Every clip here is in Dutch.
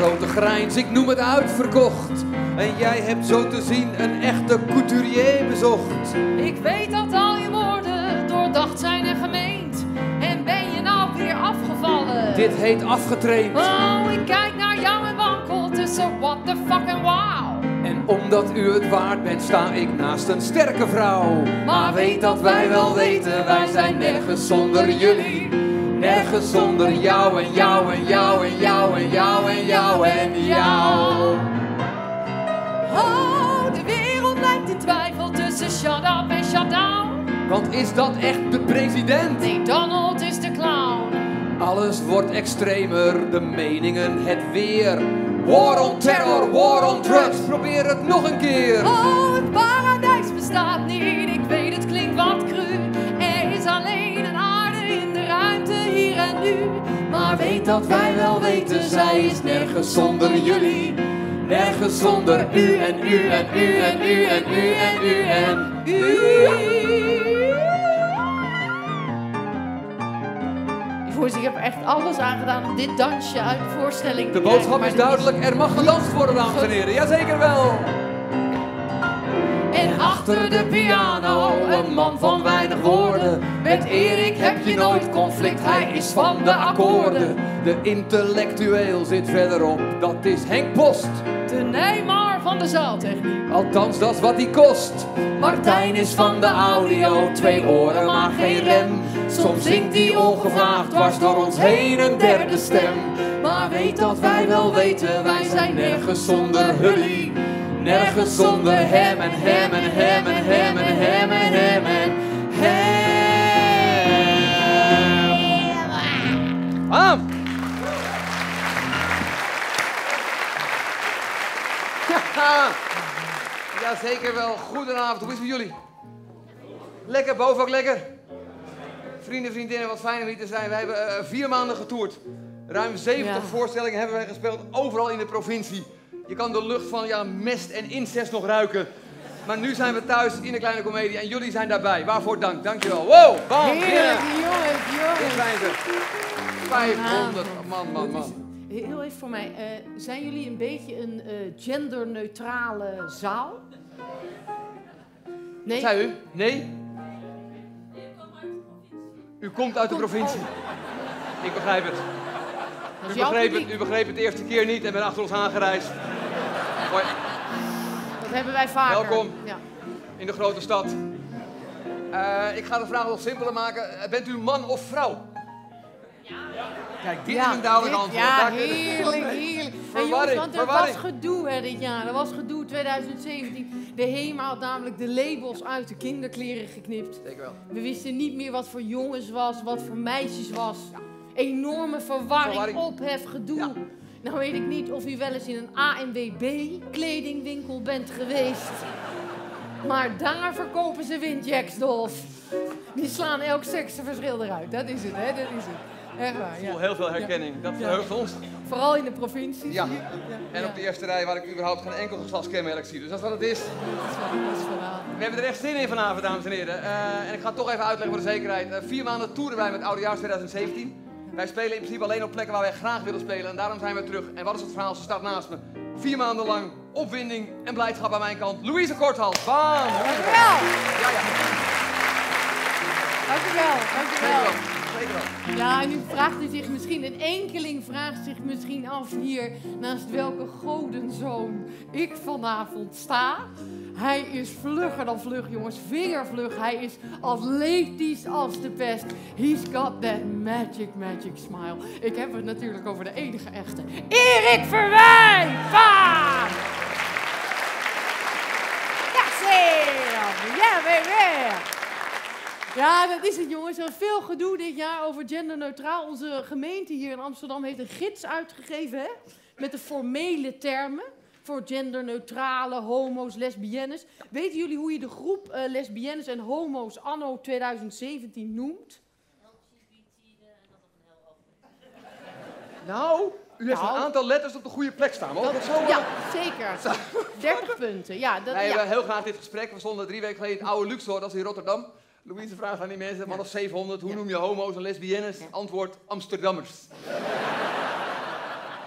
grote grijns, ik noem het uitverkocht. En jij hebt zo te zien een echte couturier bezocht. Ik weet dat al je woorden doordacht zijn en gemeend. En ben je nou weer afgevallen? Dit heet afgetraind. Oh, ik kijk naar jou en wankel tussen what the fuck en wow. En omdat u het waard bent, sta ik naast een sterke vrouw. Maar weet dat wij wel weten, wij zijn nergens zonder jullie. Nergens zonder jou en jou en jou en jou en jou en jou en jou. Oh, de wereld lijkt in twijfel tussen shut up en shut down. Want is dat echt de president? Nee, Donald is de clown. Alles wordt extremer, de meningen, het weer. War on terror, war on drugs, probeer het nog een keer. Oh, het paradijs bestaat niet, ik weet het klinkt wat cru. Er is alleen een aarde in de ruimte, hier en nu. Maar weet dat wij wel weten, zij is nergens zonder jullie. Nergens zonder u en u en u en u en u en u en u. Ik heb er echt alles aan gedaan om dit dansje uit de voorstelling te De boodschap is duidelijk, er mag gedanst worden, dames en heren. Jazeker wel. En achter de piano, een man van weinig woorden. Met Erik heb je nooit conflict, hij is van de akkoorden. De intellectueel zit verderop, dat is Henk Post. De Neymar van de zaaltechniek. Althans, dat is wat die kost. Martijn is van de audio, 2 oren maar geen rem. Soms zingt hij ongevraagd dwars door ons heen een derde stem. Maar weet dat wij wel weten, wij zijn nergens zonder jullie. Nergens zonder hem en hem en hem en hem en hem en hem en hem. Ah. Ja, zeker wel. Goedenavond, hoe is het met jullie? Lekker, boven ook lekker? Vrienden, vriendinnen, wat fijn om hier te zijn. We hebben 4 maanden getoerd. Ruim 70 voorstellingen hebben wij gespeeld, overal in de provincie. Je kan de lucht van mest en incest nog ruiken. Maar nu zijn we thuis in de Kleine Comedie en jullie zijn daarbij. Waarvoor dank, dankjewel. Wow, bam, Heerlijk, jongens. Dit zijn ze. 500, man. Heel even voor mij, zijn jullie een beetje een genderneutrale zaal? Nee? Wat zei u? Nee? U komt uit de provincie. Ik begrijp het. U begreep het de eerste keer niet en bent achter ons aangereisd. Hoi. Dat hebben wij vaker. Welkom ja. in de grote stad. Ik ga de vraag nog simpeler maken. Bent u man of vrouw? Ja. Kijk, dit is een duidelijk antwoord. Ja, heerlijk. En jongens, want er was gedoe dit jaar. Er was gedoe 2017. De HEMA had namelijk de labels uit de kinderkleren geknipt. Zeker wel. We wisten niet meer wat voor jongens was, wat voor meisjes was. Ja. Enorme verwarring, ophef, gedoe. Ja. Nou weet ik niet of u wel eens in een ANWB kledingwinkel bent geweest. Maar daar verkopen ze windjacks, Dolf. Die slaan elk seksenverschil eruit. Dat is het, hè? Dat is het. Echt waar, Ik voel heel veel herkenning. Dat verheugt ons. Vooral in de provincies. Ja. En op de eerste rij waar ik überhaupt geen enkel geslachtskenmerk zie. Dus dat is wat het is. We hebben er echt zin in vanavond, dames en heren. En ik ga het toch even uitleggen voor de zekerheid. 4 maanden toeren wij met Oudejaars 2017. Wij spelen in principe alleen op plekken waar wij graag willen spelen. En daarom zijn we terug. En wat is het verhaal? Ze staat naast me. 4 maanden lang opwinding en blijdschap aan mijn kant. Louise Korthals. Bam! Dankjewel. Ja. Dankjewel. Zeker wel. Ja, en nu vraagt u zich misschien, een enkeling vraagt zich misschien af hier naast welke godenzoon ik vanavond sta. Hij is vlugger dan vlug, jongens, vingervlug. Hij is atletisch als de pest. He's got that magic smile. Ik heb het natuurlijk over de enige echte Erik Verwijn! Bam! Ja, baby! Ja, dat is het, jongens. Er is veel gedoe dit jaar over genderneutraal. Onze gemeente hier in Amsterdam heeft een gids uitgegeven, hè? Met de formele termen voor genderneutrale, homo's, lesbiennes. Weten jullie hoe je de groep lesbiennes en homo's anno 2017 noemt? Nou, u heeft een aantal letters op de goede plek staan. Ja, zeker. 30 punten. Ja, wij hebben heel graag dit gesprek. We stonden 3 weken geleden in het oude Luxor, dat is in Rotterdam. Louise vraagt aan die mensen, man of 700, hoe noem je homo's en lesbiennes? Antwoord, Amsterdammers.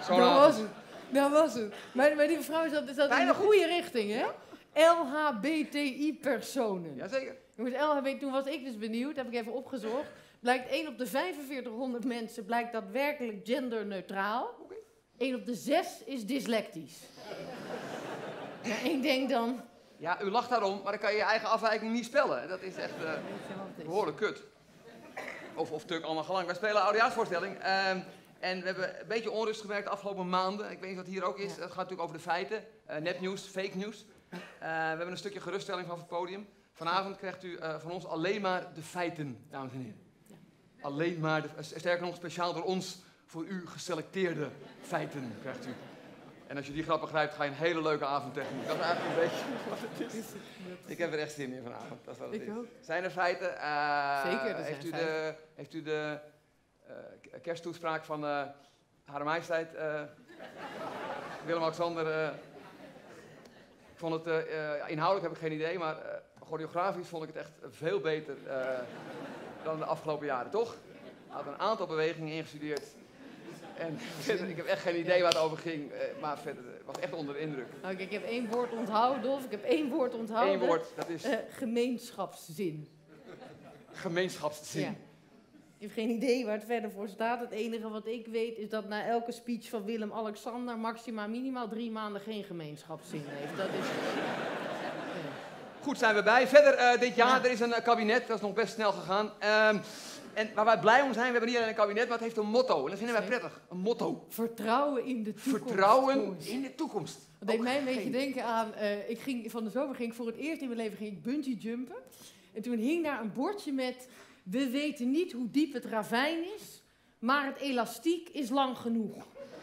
Zo'n Dat avond. was het. Dat was het. Maar die mevrouw zat in Bijna de goed. goede richting, hè? LHBTI-personen. Jazeker. Jongens, LHBT, toen was ik dus benieuwd, heb ik even opgezocht. Blijkt 1 op de 4500 mensen blijkt daadwerkelijk genderneutraal. Oké. 1 op de 6 is dyslectisch. Ja, ik denk dan... Ja, u lacht daarom, maar dan kan je je eigen afwijking niet spellen. Dat is echt Weet je wat het is? behoorlijk kut. Of tuk, allemaal gelang. Wij spelen een oudejaarsvoorstelling. En we hebben een beetje onrust gemerkt de afgelopen maanden. Ik weet niet wat hier ook is. Ja. Het gaat natuurlijk over de feiten. Nepnieuws, fake nieuws. We hebben een stukje geruststelling van het podium. Vanavond krijgt u van ons alleen maar de feiten, dames en heren. Ja. Alleen maar, sterker nog, speciaal door ons voor u geselecteerde feiten krijgt u. En als je die grap begrijpt, ga je een hele leuke avond tegemoet. Dat is eigenlijk een beetje wat het is. Ik heb er echt zin in vanavond. Dat is wat het Ik is. ook. Zijn er feiten? Zeker, er heeft zijn u heeft u de kersttoespraak van Hare Majesteit Willem-Alexander... ik vond het, inhoudelijk heb ik geen idee, maar choreografisch vond ik het echt veel beter dan de afgelopen jaren, toch? Ik had een aantal bewegingen ingestudeerd. En verder, ik heb echt geen idee waar het over ging, maar verder, ik was echt onder de indruk. Nou, kijk, ik heb 1 woord onthouden, Dolf. Ik heb 1 woord onthouden. Eén woord, dat is Gemeenschapszin. gemeenschapszin. Ja. Ik heb geen idee waar het verder voor staat. Het enige wat ik weet is dat na elke speech van Willem-Alexander minimaal 3 maanden geen gemeenschapszin heeft. Dat is... Goed, zijn we bij. Verder dit jaar, Ja. er is een kabinet, dat is nog best snel gegaan. En waar wij blij om zijn, we hebben niet alleen een kabinet, maar het heeft een motto. En dat vinden wij Zeker. prettig. Een motto. Vertrouwen in de toekomst. Vertrouwen jongens. in de toekomst. Dat deed Ook mij een beetje geen- denken aan, van de zomer ging ik voor het eerst in mijn leven bungee jumpen. En toen hing daar een bordje met, we weten niet hoe diep het ravijn is, maar het elastiek is lang genoeg.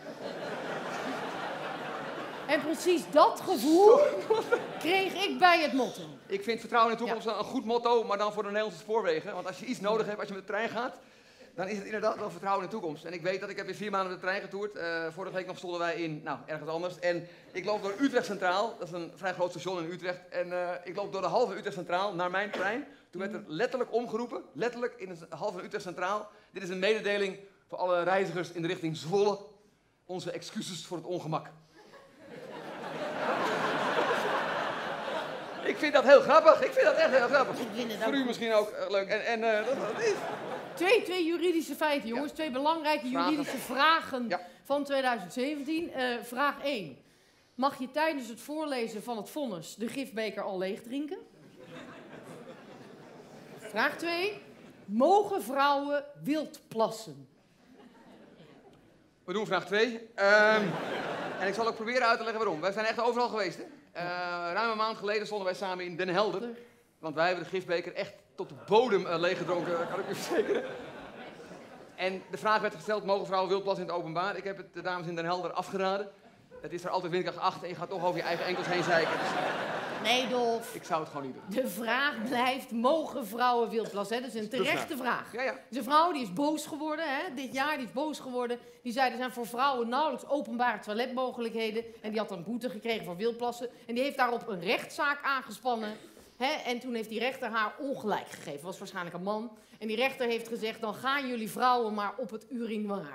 En precies dat gevoel kreeg ik bij het motto. Ik vind vertrouwen in de toekomst een goed motto, maar dan voor de Nederlandse spoorwegen. Want als je iets nodig hebt, als je met de trein gaat, dan is het inderdaad wel vertrouwen in de toekomst. En ik weet dat ik heb weer 4 maanden met de trein getoerd. Vorige week nog stonden wij in, ergens anders. En ik loop door Utrecht Centraal, dat is een vrij groot station in Utrecht. En ik loop door de halve Utrecht Centraal naar mijn trein. Toen werd er letterlijk omgeroepen, letterlijk in de halve Utrecht Centraal. Dit is een mededeling voor alle reizigers in de richting Zwolle. Onze excuses voor het ongemak. Ik vind dat heel grappig. Ik vind dat echt heel grappig. Ik vind het ook Voor u goed. misschien ook leuk. Dat is... Twee juridische feiten, jongens. Ja. 2 belangrijke Vragen. juridische vragen Ja. van 2017. Vraag 1. Mag je tijdens het voorlezen van het vonnis de gifbeker al leeg drinken? Vraag 2. Mogen vrouwen wild plassen? We doen vraag 2. En ik zal ook proberen uit te leggen waarom. Wij zijn echt overal geweest. Hè? Ruim een maand geleden stonden wij samen in Den Helder. Want wij hebben de gifbeker echt tot de bodem leeggedronken, kan ik u verzekeren. En de vraag werd gesteld, mogen vrouwen wild plassen in het openbaar? Ik heb het de dames in Den Helder afgeraden. Het is er altijd windkracht 8 en je gaat toch over je eigen enkels heen zeiken. Dus Nee, Dolf. ik zou het gewoon niet doen. De vraag blijft, mogen vrouwen wild plassen? Hè? Dat is een terechte vraag. Ja, ja. Dus een vrouw die is boos geworden, hè? Dit jaar, die is boos geworden. Die zei, er zijn voor vrouwen nauwelijks openbare toiletmogelijkheden. En die had een boete gekregen voor wildplassen. En die heeft daarop een rechtszaak aangespannen. Hè? En toen heeft die rechter haar ongelijk gegeven. Dat was waarschijnlijk een man. En die rechter heeft gezegd, dan gaan jullie vrouwen maar op het urinoir.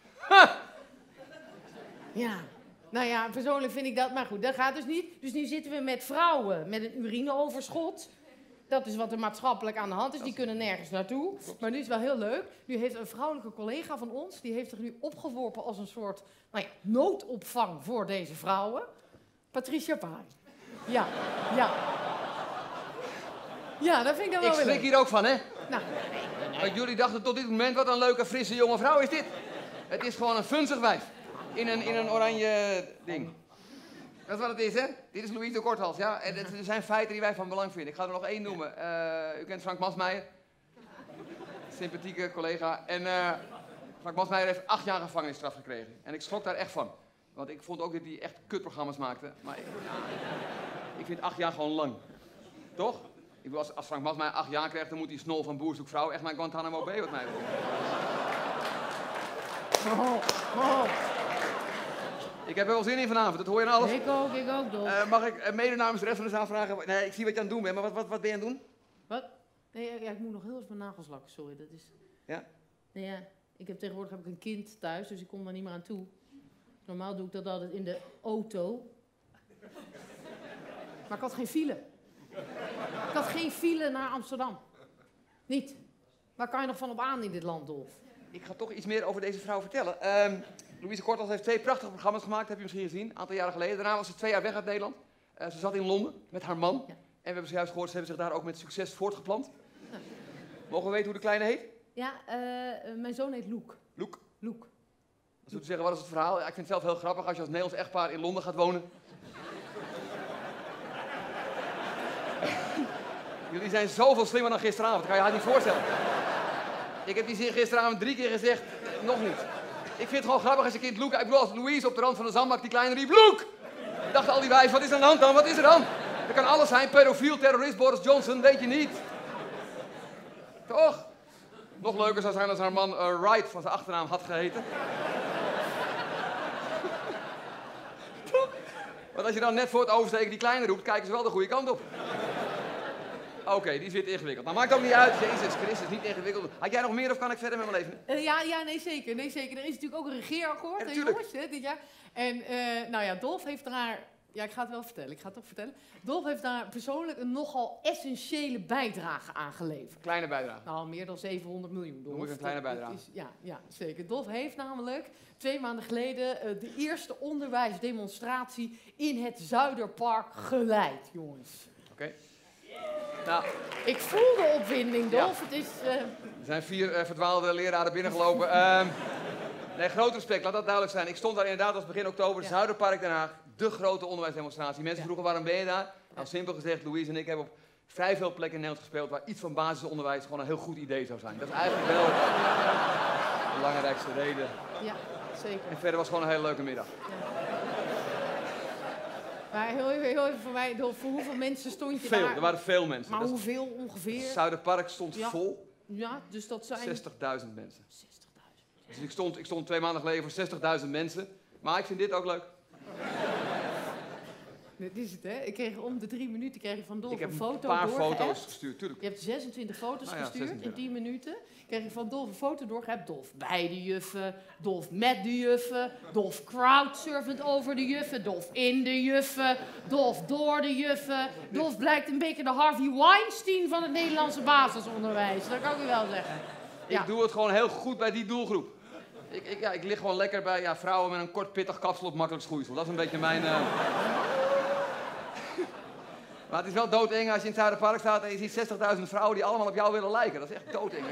Ja. Nou ja, persoonlijk vind ik dat, maar goed, dat gaat dus niet. Dus nu zitten we met vrouwen met een urineoverschot. Dat is wat er maatschappelijk aan de hand is. Die kunnen nergens naartoe. Maar nu is het wel heel leuk. Nu heeft een vrouwelijke collega van ons, die heeft zich nu opgeworpen als een soort noodopvang voor deze vrouwen. Patricia Pai. Ja, ja. Ja, dat vind ik dan wel Ik weer schrik leuk. hier ook van, hè? Nou, Want jullie dachten tot dit moment, wat een leuke, frisse, jonge vrouw is dit. Het is gewoon een funzig wijf. In een oranje ding. Dat is wat het is, hè? Dit is Louise de Korthals, ja? En er zijn feiten die wij van belang vinden. Ik ga er nog 1 noemen. U kent Frank Masmeijer. Sympathieke collega. En Frank Masmeijer heeft 8 jaar gevangenisstraf gekregen. En ik schrok daar echt van. Want ik vond ook dat hij echt kutprogramma's maakte. Maar ik vind 8 jaar gewoon lang. Toch? Ik bedoel, als Frank Masmeijer 8 jaar krijgt, dan moet die snol van Boer zoekt vrouw echt naar Guantanamo Bay, wat mij betreft. Ik heb er wel zin in vanavond, dat hoor je aan alles. ik ook, Dolf. Mag ik mede namens de rest van de zaal vragen? Nee, ik zie wat je aan het doen bent, maar wat ben je aan het doen? Wat? Nee, ja, ik moet nog heel even mijn nagels lakken, sorry. Dat is... Ja? Nee, ja, tegenwoordig heb ik een kind thuis, dus ik kom daar niet meer aan toe. Normaal doe ik dat altijd in de auto. Maar ik had geen file. Ik had geen file naar Amsterdam. Niet. Waar kan je nog van op aan in dit land, Dolf? Ik ga toch iets meer over deze vrouw vertellen. Louise Kortels heeft 2 prachtige programma's gemaakt, heb je misschien gezien, een aantal jaren geleden. Daarna was ze 2 jaar weg uit Nederland. Ze zat in Londen met haar man. Ja. En we hebben zojuist gehoord, ze hebben zich daar ook met succes voortgeplant. Ja. Mogen we weten hoe de kleine heet? Ja, mijn zoon heet Loek. Loek? Loek. Als we zeggen, wat is het verhaal? Ja, ik vind het zelf heel grappig als je als Nederlands echtpaar in Londen gaat wonen. Jullie zijn zoveel slimmer dan gisteravond, dat kan je haar niet voorstellen. Ik heb die zin gisteravond 3 keer gezegd, nog niet. Ik vind het gewoon grappig als je kind Loek... Ik bedoel, als Louise op de rand van de zandbak die kleine riep, Loek! Dachten al die wijven, wat is er aan de hand dan? Wat is er dan? Dat kan alles zijn, pedofiel, terrorist, Boris Johnson, weet je niet. Toch? Nog leuker zou zijn als haar man Wright van zijn achternaam had geheten. Want als je dan net voor het oversteken die kleine roept, kijken ze wel de goede kant op. Oké, die zit ingewikkeld. Nou, maakt ook niet uit. Jezus Christus, niet ingewikkeld. Had jij nog meer of kan ik verder met mijn leven? Ja, nee zeker. Nee, zeker. Er is natuurlijk ook een regeerakkoord, hè, jongens, hè, dit jaar. En nou ja, Dolf heeft daar... Ja, ik ga het wel vertellen. Ik ga het toch vertellen. Dolf heeft daar persoonlijk een nogal essentiële bijdrage aan geleverd. Kleine bijdrage? Nou, meer dan 700 miljoen. Dolf. Noem ik een kleine bijdrage? Ja, zeker. Dolf heeft namelijk 2 maanden geleden de eerste onderwijsdemonstratie in het Zuiderpark geleid, jongens. Oké. Nou, ik voel de opwinding, Dolf. Ja. Het is, Er zijn 4 verdwaalde leraren binnengelopen. Nee, groot respect, laat dat duidelijk zijn. Ik stond daar inderdaad als begin oktober, Zuiderpark Den Haag, de grote onderwijsdemonstratie. Mensen vroegen, waarom ben je daar? Nou, simpel gezegd, Louise en ik hebben op vrij veel plekken in Nederland gespeeld waar iets van basisonderwijs gewoon een heel goed idee zou zijn. Dat is eigenlijk wel de belangrijkste reden. Ja, zeker. En verder was het gewoon een hele leuke middag. Ja. Maar heel even voor mij, Dolf, voor hoeveel mensen stond je veel, daar? Er waren veel mensen. Maar hoeveel ongeveer? Het Zuiderpark stond vol. Ja, dus dat zijn... 60.000 mensen. 60.000. Dus ik stond 2 maanden geleden voor 60.000 mensen. Maar ik vind dit ook leuk. Dit is het, hè? Ik kreeg om de 3 minuten van Dolf een foto doorgeappt. Ik heb een paar doorgeappt. foto's gestuurd, tuurlijk. Je hebt 26 foto's gestuurd 26. in 10 minuten. Kreeg ik van Dolf een foto doorgeappt. Dolf bij de juffen, Dolf met de juffen, Dolf crowdsurfend over de juffen, Dolf in de juffen, Dolf door de juffen. Dolf blijkt een beetje de Harvey Weinstein van het Nederlandse basisonderwijs. Dat kan ik u wel zeggen. Ja. Ik doe het gewoon heel goed bij die doelgroep. Ik lig gewoon lekker bij vrouwen met een kort pittig kapsel op makkelijk schoeisel. Dat is een beetje mijn... Maar het is wel doodeng als je in het Zuiderpark staat en je ziet 60.000 vrouwen die allemaal op jou willen lijken. Dat is echt doodeng.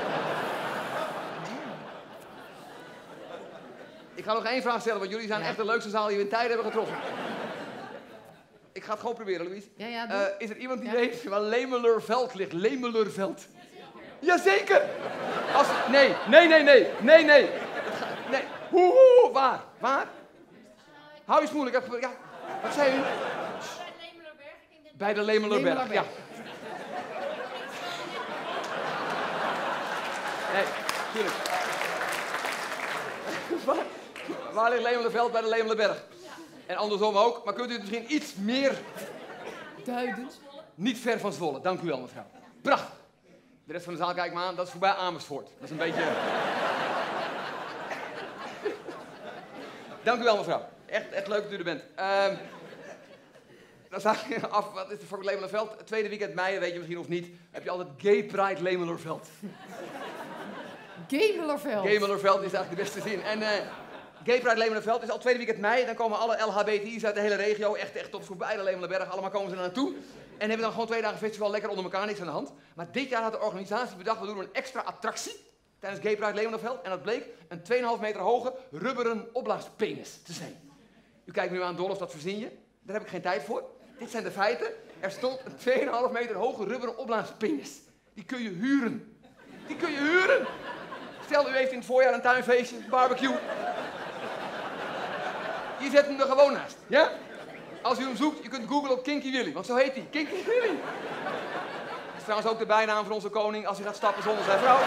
Ik ga nog 1 vraag stellen, want jullie zijn echt de leukste zaal die we in tijden hebben getroffen. Ik ga het gewoon proberen, Louise. Ja, is er iemand die weet waar Lemelerveld ligt? Lemelerveld. Jazeker! Nee. Nee. Waar? Hou je smoel, ja. Wat zei u? Bij de Lemelerberg, ja. Nee, tuurlijk. Waar ligt Lemelerveld? Bij de Lemelerberg. En andersom ook, maar kunt u het misschien iets meer... Duidend. Niet ver van Zwolle, dank u wel, mevrouw. Prachtig. De rest van de zaal kijkt me aan, dat is voorbij Amersfoort. Dat is een beetje... Dank u wel, mevrouw. Echt leuk dat u er bent. Dan sta ik af, wat is er voor Lemelerveld? Het tweede weekend mei, weet je misschien of niet, heb je altijd Gay Pride Lemelerveld. Gemelerveld. Gemelerveld is eigenlijk de beste zin. En Gay Pride Lemelerveld is al tweede weekend mei. Dan komen alle LHBTI's uit de hele regio, echt tot voorbij de Lemelerberg. Allemaal komen ze er naartoe. En hebben dan gewoon 2 dagen festival lekker onder elkaar, niks aan de hand. Maar dit jaar had de organisatie bedacht, we doen een extra attractie tijdens Gay Pride Lemelerveld. En dat bleek een 2,5 meter hoge rubberen opblaaspenis te zijn. U kijkt nu aan, Dolf, dat verzin je. Daar heb ik geen tijd voor. Dit zijn de feiten. Er stond een 2,5 meter hoge rubberen opblaaspenis. Die kun je huren. Stel, u heeft in het voorjaar een tuinfeestje, barbecue. Je zet hem er gewoon naast, ja? Als u hem zoekt, je kunt googlen op Kinky Willy, want zo heet hij, Kinky Willy. Dat is trouwens ook de bijnaam van onze koning als hij gaat stappen zonder zijn vrouw.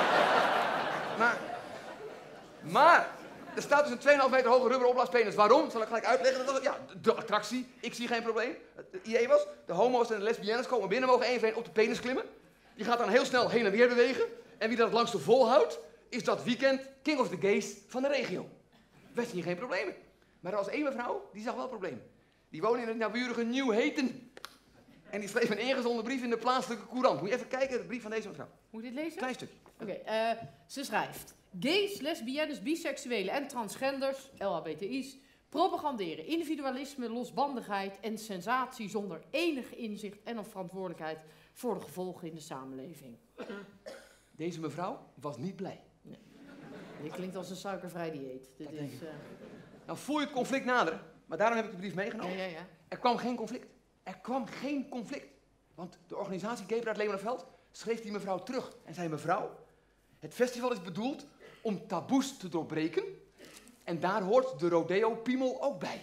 Maar er staat dus een 2,5 meter hoge rubberen opblaaspenis. Waarom? Zal ik gelijk uitleggen? Dat was, de attractie. Ik zie geen probleem. Het idee was, de homo's en de lesbiennes komen binnen, mogen 1 voor 1 op de penis klimmen. Die gaat dan heel snel heen en weer bewegen. En wie dat het langste volhoudt, is dat weekend King of the Gays van de regio. Wij zien geen problemen. Maar er was één mevrouw, die zag wel het probleem. Die woonde in het naburige Nieuw-Heten. En die schreef een ingezonden brief in de plaatselijke courant. Moet je even kijken, de brief van deze mevrouw. Moet je dit lezen? Klein stukje. Oké, ze schrijft. Gays, lesbiennes, biseksuelen en transgenders, LHBTI's, propaganderen individualisme, losbandigheid en sensatie zonder enig inzicht en of verantwoordelijkheid voor de gevolgen in de samenleving. Deze mevrouw was niet blij. Nee. Dit klinkt als een suikervrij dieet. Dit is, Nou voel je het conflict naderen, maar daarom heb ik de brief meegenomen. ja. Er kwam geen conflict. Er kwam geen conflict. Want de organisatie Gay Pride Leeuwenveld schreef die mevrouw terug en zei: mevrouw, het festival is bedoeld om taboes te doorbreken en daar hoort de rodeo-piemel ook bij.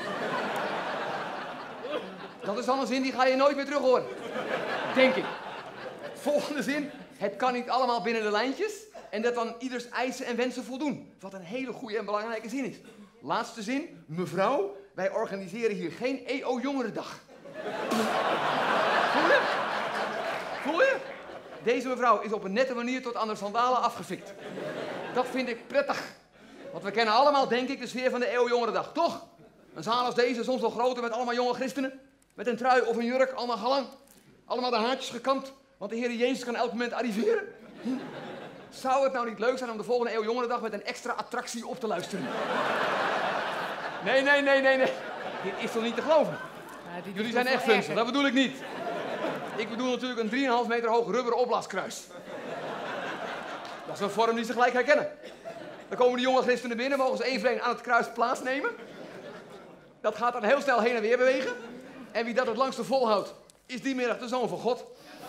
Dat is dan een zin die ga je nooit meer terug horen. Denk ik. Volgende zin: het kan niet allemaal binnen de lijntjes en dat dan ieders eisen en wensen voldoen. Wat een hele goede en belangrijke zin is. Laatste zin: mevrouw, wij organiseren hier geen EO-jongerendag. Voel je? Voel je? Deze mevrouw is op een nette manier tot aan de sandalen afgefikt. Dat vind ik prettig. Want we kennen allemaal, denk ik, de sfeer van de EO-jongerendag, toch? Een zaal als deze, soms wel groter, met allemaal jonge christenen. Met een trui of een jurk, allemaal galang. Allemaal de haartjes gekamd, want de Heer Jezus kan elk moment arriveren. Zou het nou niet leuk zijn om de volgende EO-jongerendag met een extra attractie op te luisteren? Nee. Dit is toch niet te geloven? Ja, Jullie zijn echt funzig, dat bedoel ik niet. Ik bedoel natuurlijk een 3,5 meter hoog rubber opblaaskruis. Dat is een vorm die ze gelijk herkennen. Dan komen de jonge christenen binnen, mogen ze één voor één aan het kruis plaatsnemen. Dat gaat dan heel snel heen en weer bewegen. En wie dat het langste volhoudt, is die middag de Zoon van God.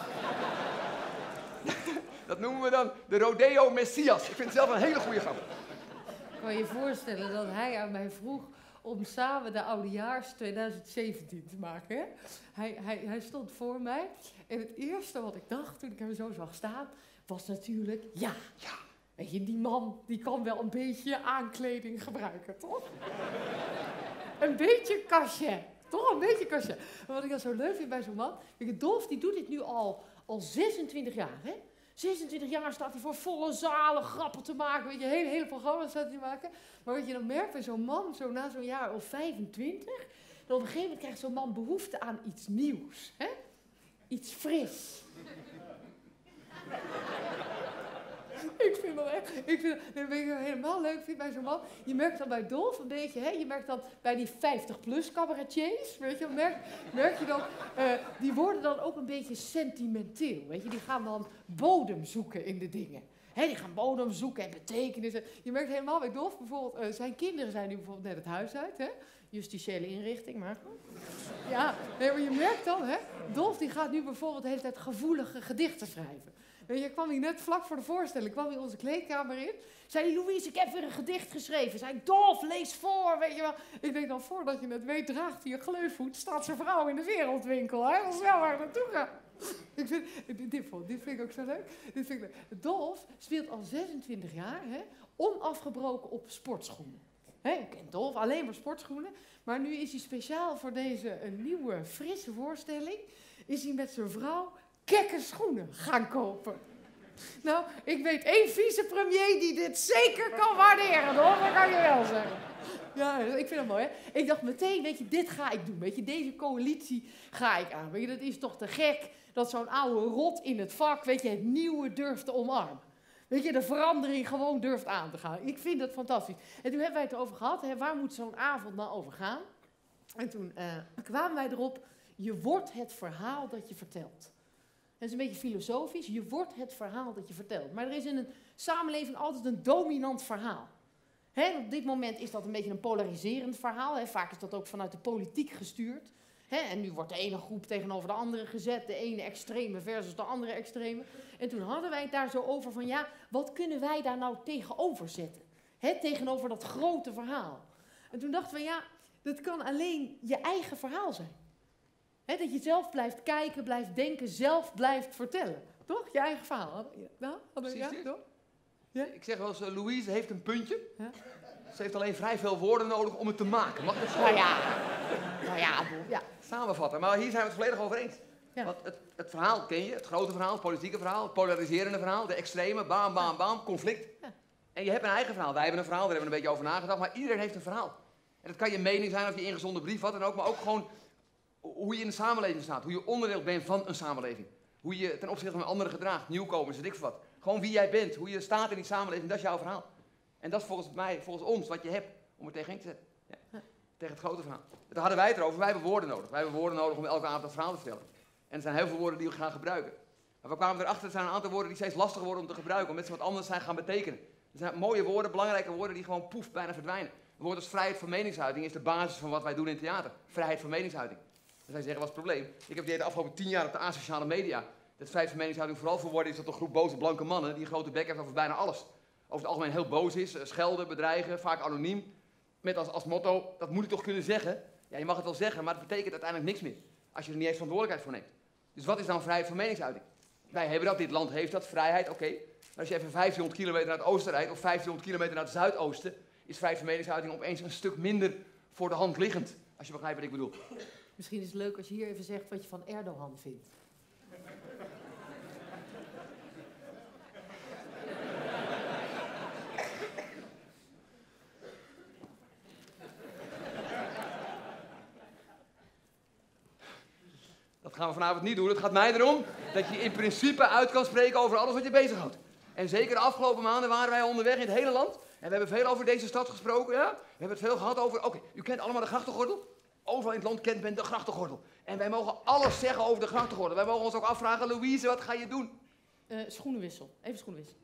Dat noemen we dan de Rodeo Messias. Ik vind het zelf een hele goede grap. Kan je je voorstellen dat hij aan mij vroeg om samen de oudejaars 2017 te maken, hè? Hij stond voor mij en het eerste wat ik dacht toen ik hem zo zag staan, was natuurlijk, ja. Weet je, die man die kan wel een beetje aankleding gebruiken, toch? Een beetje kastje, toch? Een beetje kastje. Wat ik dan zo leuk vind bij zo'n man, Dolf die doet dit nu al 26 jaar, hè? 26 jaar staat hij voor volle zalen grappen te maken, weet je, hele programma's staat hij te maken. Maar wat je dan merkt bij zo'n man, zo na zo'n jaar of 25, dan op een gegeven moment krijgt zo'n man behoefte aan iets nieuws, hè? Iets fris. Ik vind dat echt, dat ik helemaal leuk vind bij zo'n man. Je merkt dan bij Dolf een beetje, hè, je merkt dan bij die 50-plus cabaretiers, weet je, merk je dan, die worden dan ook een beetje sentimenteel, weet je. Die gaan dan bodem zoeken in de dingen. Hè, die gaan bodem zoeken en betekenissen. Je merkt helemaal bij Dolf bijvoorbeeld, zijn kinderen zijn nu bijvoorbeeld net het huis uit, hè. Justitiële inrichting, maar goed. Ja, nee, maar je merkt dan, hè, Dolf die gaat nu bijvoorbeeld de hele tijd gevoelige gedichten schrijven. Weet je, kwam hij net vlak voor de voorstelling, kwam hij onze kleedkamer in. Zei hij: Louise, ik heb weer een gedicht geschreven. Zei Dolf, lees voor, weet je wel. Ik denk dan, voordat je het weet, draagt hij een gleufhoed, staat zijn vrouw in de wereldwinkel. Hij wil snel waar naartoe gaan. Ik vind, dit vind ik ook zo leuk. Dit vind ik leuk. Dolf speelt al 26 jaar, hè, onafgebroken op sportschoenen. Hè, je kent Dolf, alleen maar sportschoenen. Maar nu is hij speciaal voor deze een nieuwe, frisse voorstelling, is hij met zijn vrouw kekke schoenen gaan kopen. Nou, ik weet één vicepremier die dit zeker kan waarderen, hoor. Dat kan je wel zeggen. Ja, ik vind het mooi, hè. Ik dacht meteen, weet je, dit ga ik doen. Weet je, deze coalitie ga ik aan. Weet je, dat is toch te gek dat zo'n oude rot in het vak, weet je, het nieuwe durft te omarmen. Weet je, de verandering gewoon durft aan te gaan. Ik vind dat fantastisch. En toen hebben wij het erover gehad, hè, waar moet zo'n avond nou over gaan? En toen kwamen wij erop, je wordt het verhaal dat je vertelt. Dat is een beetje filosofisch. Je wordt het verhaal dat je vertelt. Maar er is in een samenleving altijd een dominant verhaal. Hè, op dit moment is dat een beetje een polariserend verhaal. Hè. Vaak is dat ook vanuit de politiek gestuurd. Hè. En nu wordt de ene groep tegenover de andere gezet. De ene extreme versus de andere extreme. En toen hadden wij het daar zo over van, ja, wat kunnen wij daar nou tegenover zetten? Hè, tegenover dat grote verhaal. En toen dachten we, ja, dat kan alleen je eigen verhaal zijn. He, dat je zelf blijft kijken, blijft denken, zelf blijft vertellen. Toch? Je eigen verhaal. Nou, ja, toch? Ja? Ik zeg wel eens, Louise heeft een puntje. Ja? Ze heeft alleen vrij veel woorden nodig om het te maken. Mag dat zo? Nou ja. Samenvatten. Maar hier zijn we het volledig over eens. Ja. Want het verhaal ken je, het grote verhaal, het politieke verhaal, het polariserende verhaal, de extreme, bam, conflict. Ja. En je hebt een eigen verhaal. Wij hebben een verhaal, daar hebben we een beetje over nagedacht, maar iedereen heeft een verhaal. En dat kan je mening zijn of je ingezonden brief, wat dan ook, maar ook gewoon hoe je in de samenleving staat. Hoe je onderdeel bent van een samenleving. Hoe je ten opzichte van anderen gedraagt, nieuwkomers, weet ik veel wat. Gewoon wie jij bent, hoe je staat in die samenleving, dat is jouw verhaal. En dat is volgens ons, wat je hebt om er tegenin te zetten. Ja. Tegen het grote verhaal. Daar hadden wij het erover, wij hebben woorden nodig. Wij hebben woorden nodig om elke avond dat verhaal te vertellen. En er zijn heel veel woorden die we gaan gebruiken. Maar we kwamen erachter, er zijn een aantal woorden die steeds lastiger worden om te gebruiken, omdat ze wat anders zijn gaan betekenen. Er zijn mooie woorden, belangrijke woorden die gewoon poef, bijna verdwijnen. Een woord als vrijheid van meningsuiting is de basis van wat wij doen in theater. Vrijheid van meningsuiting. Dan zou je zeggen, wat is het probleem? Ik heb de afgelopen 10 jaar op de asociale media dat vrijheid van meningsuiting vooral verworden is tot een groep boze blanke mannen die een grote bek heeft over bijna alles. Over het algemeen heel boos is, schelden, bedreigen, vaak anoniem. Met als motto, dat moet ik toch kunnen zeggen? Ja, je mag het wel zeggen, maar het betekent uiteindelijk niks meer. Als je er niet eens verantwoordelijkheid voor neemt. Dus wat is dan vrijheid van meningsuiting? Wij hebben dat, dit land heeft dat, vrijheid, oké. Maar als je even 1500 kilometer naar het oosten rijdt of 1500 kilometer naar het zuidoosten, is vrijheid van meningsuiting opeens een stuk minder voor de hand liggend. Als je begrijpt wat ik bedoel. Misschien is het leuk als je hier even zegt wat je van Erdogan vindt. Dat gaan we vanavond niet doen. Het gaat mij erom dat je in principe uit kan spreken over alles wat je bezighoudt. En zeker de afgelopen maanden waren wij onderweg in het hele land. En we hebben veel over deze stad gesproken, ja? We hebben het veel gehad over, oké, u kent allemaal de grachtengordel? Overal in het land kent men de grachtengordel. En wij mogen alles zeggen over de grachtengordel. Wij mogen ons ook afvragen, Louise, wat ga je doen? Schoenenwissel. Even schoenenwissel.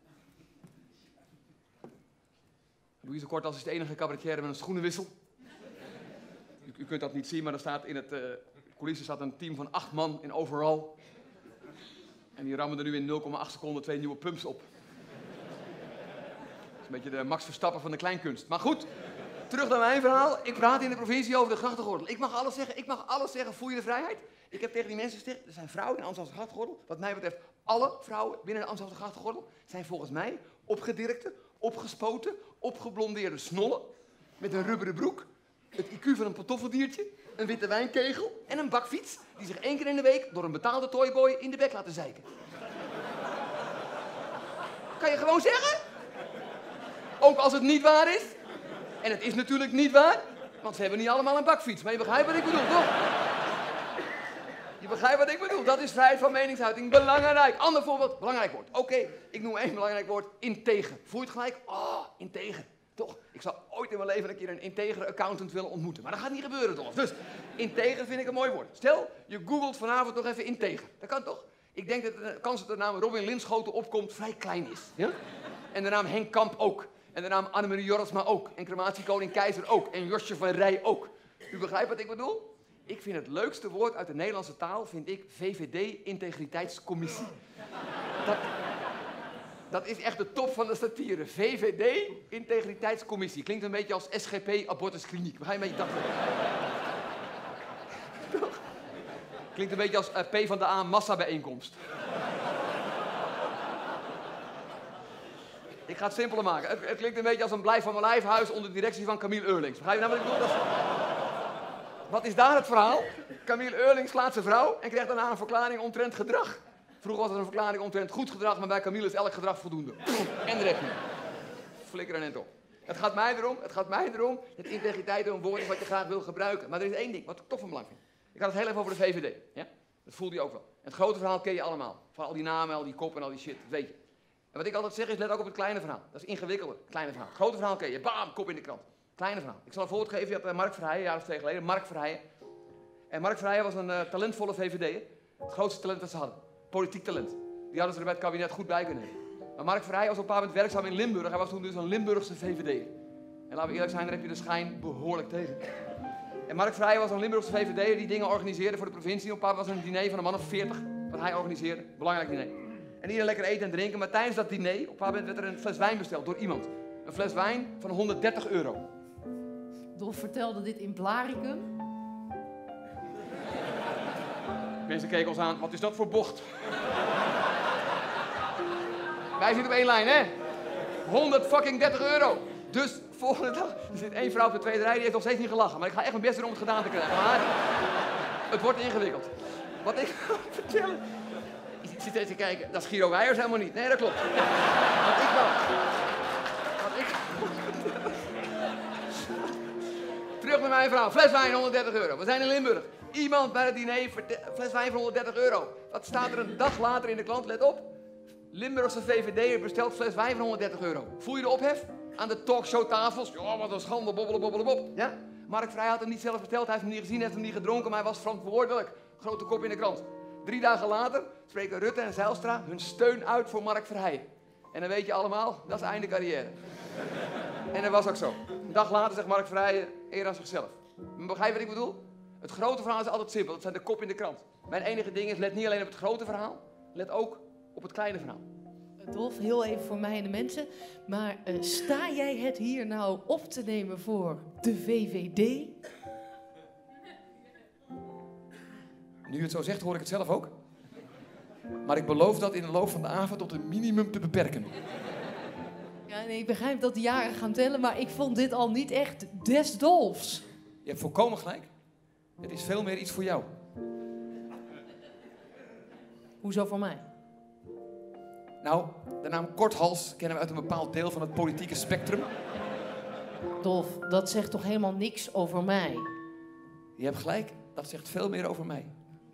Louise Kortals is de enige cabaretier met een schoenenwissel. U kunt dat niet zien, maar er staat in het coulissen staat een team van 8 man in overall. En die rammen er nu in 0,8 seconden 2 nieuwe pumps op. Dat is een beetje de Max Verstappen van de kleinkunst. Maar goed, terug naar mijn verhaal. Ik praat in de provincie over de grachtengordel. Ik mag alles zeggen. Voel je de vrijheid? Ik heb tegen die mensen gezegd, er zijn vrouwen in de Amsterdamse grachtengordel. Wat mij betreft, alle vrouwen binnen de Amsterdamse grachtengordel zijn volgens mij opgedirkte, opgespoten, opgeblondeerde snollen. Met een rubberen broek, het IQ van een pantoffeldiertje, een witte wijnkegel en een bakfiets die zich 1 keer in de week door een betaalde toyboy in de bek laten zeiken. Kan je gewoon zeggen? Ook als het niet waar is. En het is natuurlijk niet waar, want ze hebben niet allemaal een bakfiets. Maar je begrijpt wat ik bedoel, toch? Je begrijpt wat ik bedoel. Dat is vrijheid van meningsuiting. Belangrijk. Ander voorbeeld. Belangrijk woord. Oké, ik noem 1 belangrijk woord. Integer. Voel je het gelijk? Oh, integer. Toch? Ik zou ooit in mijn leven een keer een integere accountant willen ontmoeten. Maar dat gaat niet gebeuren, toch? Dus, integer vind ik een mooi woord. Stel, je googelt vanavond nog even integer. Dat kan toch? Ik denk dat de kans dat de naam Robin Linschoten opkomt vrij klein is. Ja? En de naam Henk Kamp ook. En de naam Annemarie Jorritsma ook. En Crematiekoning Keizer ook. En Josje van Rij ook. U begrijpt wat ik bedoel? Ik vind het leukste woord uit de Nederlandse taal, vind ik VVD Integriteitscommissie. Dat is echt de top van de satire. VVD Integriteitscommissie. Klinkt een beetje als SGP Abortuskliniek. Begrijp je een beetje dat? Toch? Klinkt een beetje als PvdA massabijeenkomst. Ik ga het simpeler maken. Het klinkt een beetje als een Blijf van mijn lijfhuis onder directie van Camille Eurlings. Begrijp je nou wat ik bedoel? Wat is daar het verhaal? Camille Eurlings slaat zijn vrouw en krijgt daarna een verklaring omtrent gedrag. Vroeger was het een verklaring omtrent goed gedrag, maar bij Camille is elk gedrag voldoende. En de rekening. Flikker er net op. Het gaat mij erom dat integriteit een woord is wat je graag wil gebruiken. Maar er is 1 ding wat ik toch van belang vind. Ik had het heel even over de VVD. Ja? Dat voelde je ook wel. Het grote verhaal ken je allemaal. Van al die namen, al die kop en al die shit, dat weet je. En wat ik altijd zeg is, let ook op het kleine verhaal. Dat is ingewikkelder, het kleine verhaal. Het grote verhaal ken je, bam, kop in de krant. Kleine verhaal. Ik zal een voorbeeld geven, je had Mark Verheijen, een jaar of 2 geleden. Mark Verheijen. En Mark Verheijen was een talentvolle VVD'er. Het grootste talent dat ze hadden. Politiek talent. Die hadden ze er bij het kabinet goed bij kunnen hebben. Maar Mark Verheijen was op een paar moment werkzaam in Limburg. Hij was toen dus een Limburgse VVD'er. En laten we eerlijk zijn, daar heb je de schijn behoorlijk tegen. En Mark Verheijen was een Limburgse VVD'er die dingen organiseerde voor de provincie. Op een paar moment was een diner van een man of 40, wat hij organiseerde. Belangrijk diner. En iedereen lekker eten en drinken. Maar tijdens dat diner, op een paar moment werd er een fles wijn besteld door iemand. Een fles wijn van €130. Dolf vertelde dit in Blaricum. Mensen keken ons aan, wat is dat voor bocht? Wij zitten op 1 lijn, hè? €130. Dus volgende dag, er zit 1 vrouw op de tweede rij, die heeft nog steeds niet gelachen. Maar ik ga echt mijn best doen om het gedaan te krijgen. Maar het wordt ingewikkeld. Wat ik ga vertellen... Ik zit even te kijken, dat is Guido Weijers helemaal niet. Nee, dat klopt. Wat ik Terug met mijn verhaal. Fles wijn, 130 euro. We zijn in Limburg. Iemand bij het diner, fles wijn voor 130 euro. Wat staat er een dag later in de krant? Let op. Limburgse VVD bestelt fles wijn van 130 euro. Voel je de ophef? Aan de talkshowtafels. Ja, wat een schande, bobbelen, bobbelen, bob. Ja? Mark Vrij had hem niet zelf verteld. Hij heeft hem niet gezien, heeft hem niet gedronken, maar hij was verantwoordelijk. Grote kop in de krant. 3 dagen later spreken Rutte en Zijlstra hun steun uit voor Mark Verheijen. En dan weet je allemaal, dat is einde carrière. En dat was ook zo. Een dag later zegt Mark Verheijen eer aan zichzelf. Begrijp je wat ik bedoel? Het grote verhaal is altijd simpel. Dat zijn de kop in de krant. Mijn enige ding is, let niet alleen op het grote verhaal. Let ook op het kleine verhaal. Dolf, heel even voor mij en de mensen. Maar sta jij het hier nou op te nemen voor de VVD? Nu je het zo zegt, hoor ik het zelf ook. Maar ik beloof dat in de loop van de avond tot een minimum te beperken. Ja, nee, ik begrijp dat de jaren gaan tellen, maar ik vond dit al niet echt des Dolfs. Je hebt volkomen gelijk. Het is veel meer iets voor jou. Hoezo voor mij? Nou, de naam Korthals kennen we uit een bepaald deel van het politieke spectrum. Dolf, dat zegt toch helemaal niks over mij? Je hebt gelijk, dat zegt veel meer over mij.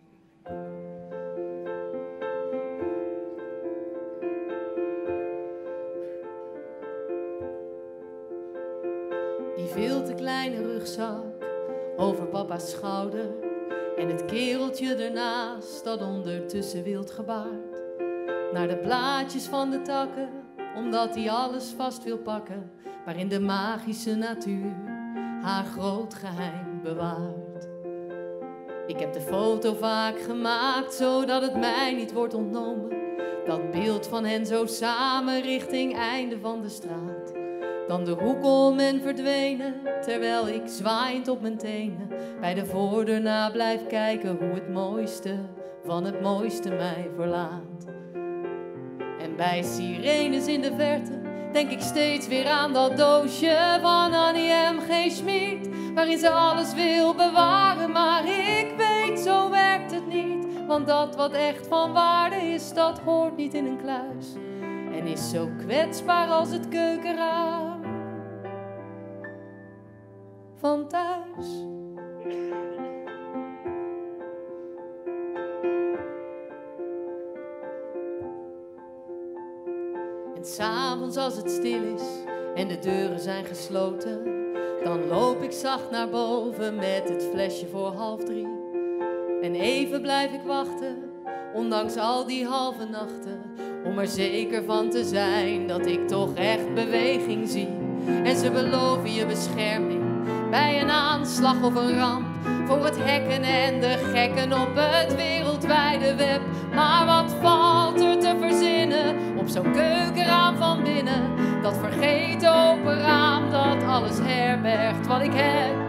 Die veel te kleine rugzak over papa's schouder. En het kereltje ernaast dat ondertussen wild gebaart. Naar de blaadjes van de takken, omdat hij alles vast wil pakken. Waarin de magische natuur haar groot geheim bewaart. Ik heb de foto vaak gemaakt, zodat het mij niet wordt ontnomen. Dat beeld van hen zo samen richting einde van de straat. Dan de hoek om en verdwenen, terwijl ik zwaaiend op mijn tenen bij de voordeur na blijf kijken hoe het mooiste van het mooiste mij verlaat. En bij sirenes in de verte denk ik steeds weer aan dat doosje van Annie M.G. Schmid, waarin ze alles wil bewaren, maar ik weet, zo werkt het niet. Want dat wat echt van waarde is, dat hoort niet in een kluis. En is zo kwetsbaar als het keukenraam van thuis. En 's avonds als het stil is en de deuren zijn gesloten, dan loop ik zacht naar boven met het flesje voor 2:30. En even blijf ik wachten, ondanks al die halve nachten, om er zeker van te zijn dat ik toch echt beweging zie. En ze beloven je bescherming bij een aanslag of een ramp, voor het hacken en de gekken op het wereldwijde web. Maar wat valt er te verzinnen op zo'n keukenraam van binnen? Dat vergeten open raam dat alles herbergt wat ik heb.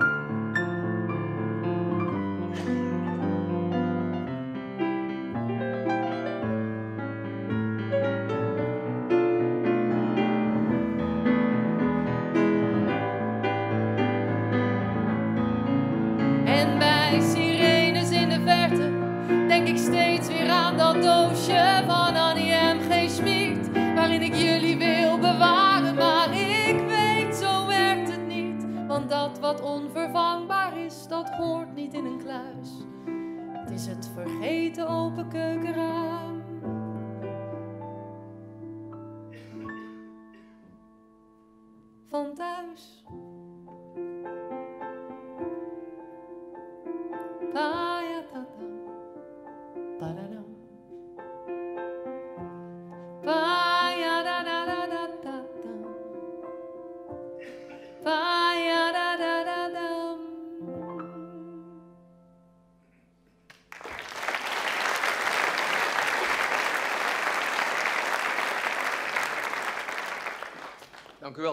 En bij sirenes in de verte denk ik steeds weer aan dat doosje van Annie M.G. Schmid, waarin ik jullie wil bewaren, maar ik weet, zo werkt het niet. Want dat wat onvervangbaar is, dat hoort niet in een kluis. Het is het vergeten open keukenraam van thuis. Pa-ja-ta-ta, pa-da-dam. Pa-ja-da-da-da-da-da-dam. Pa-ja-da-da-da-dam. Dank u wel.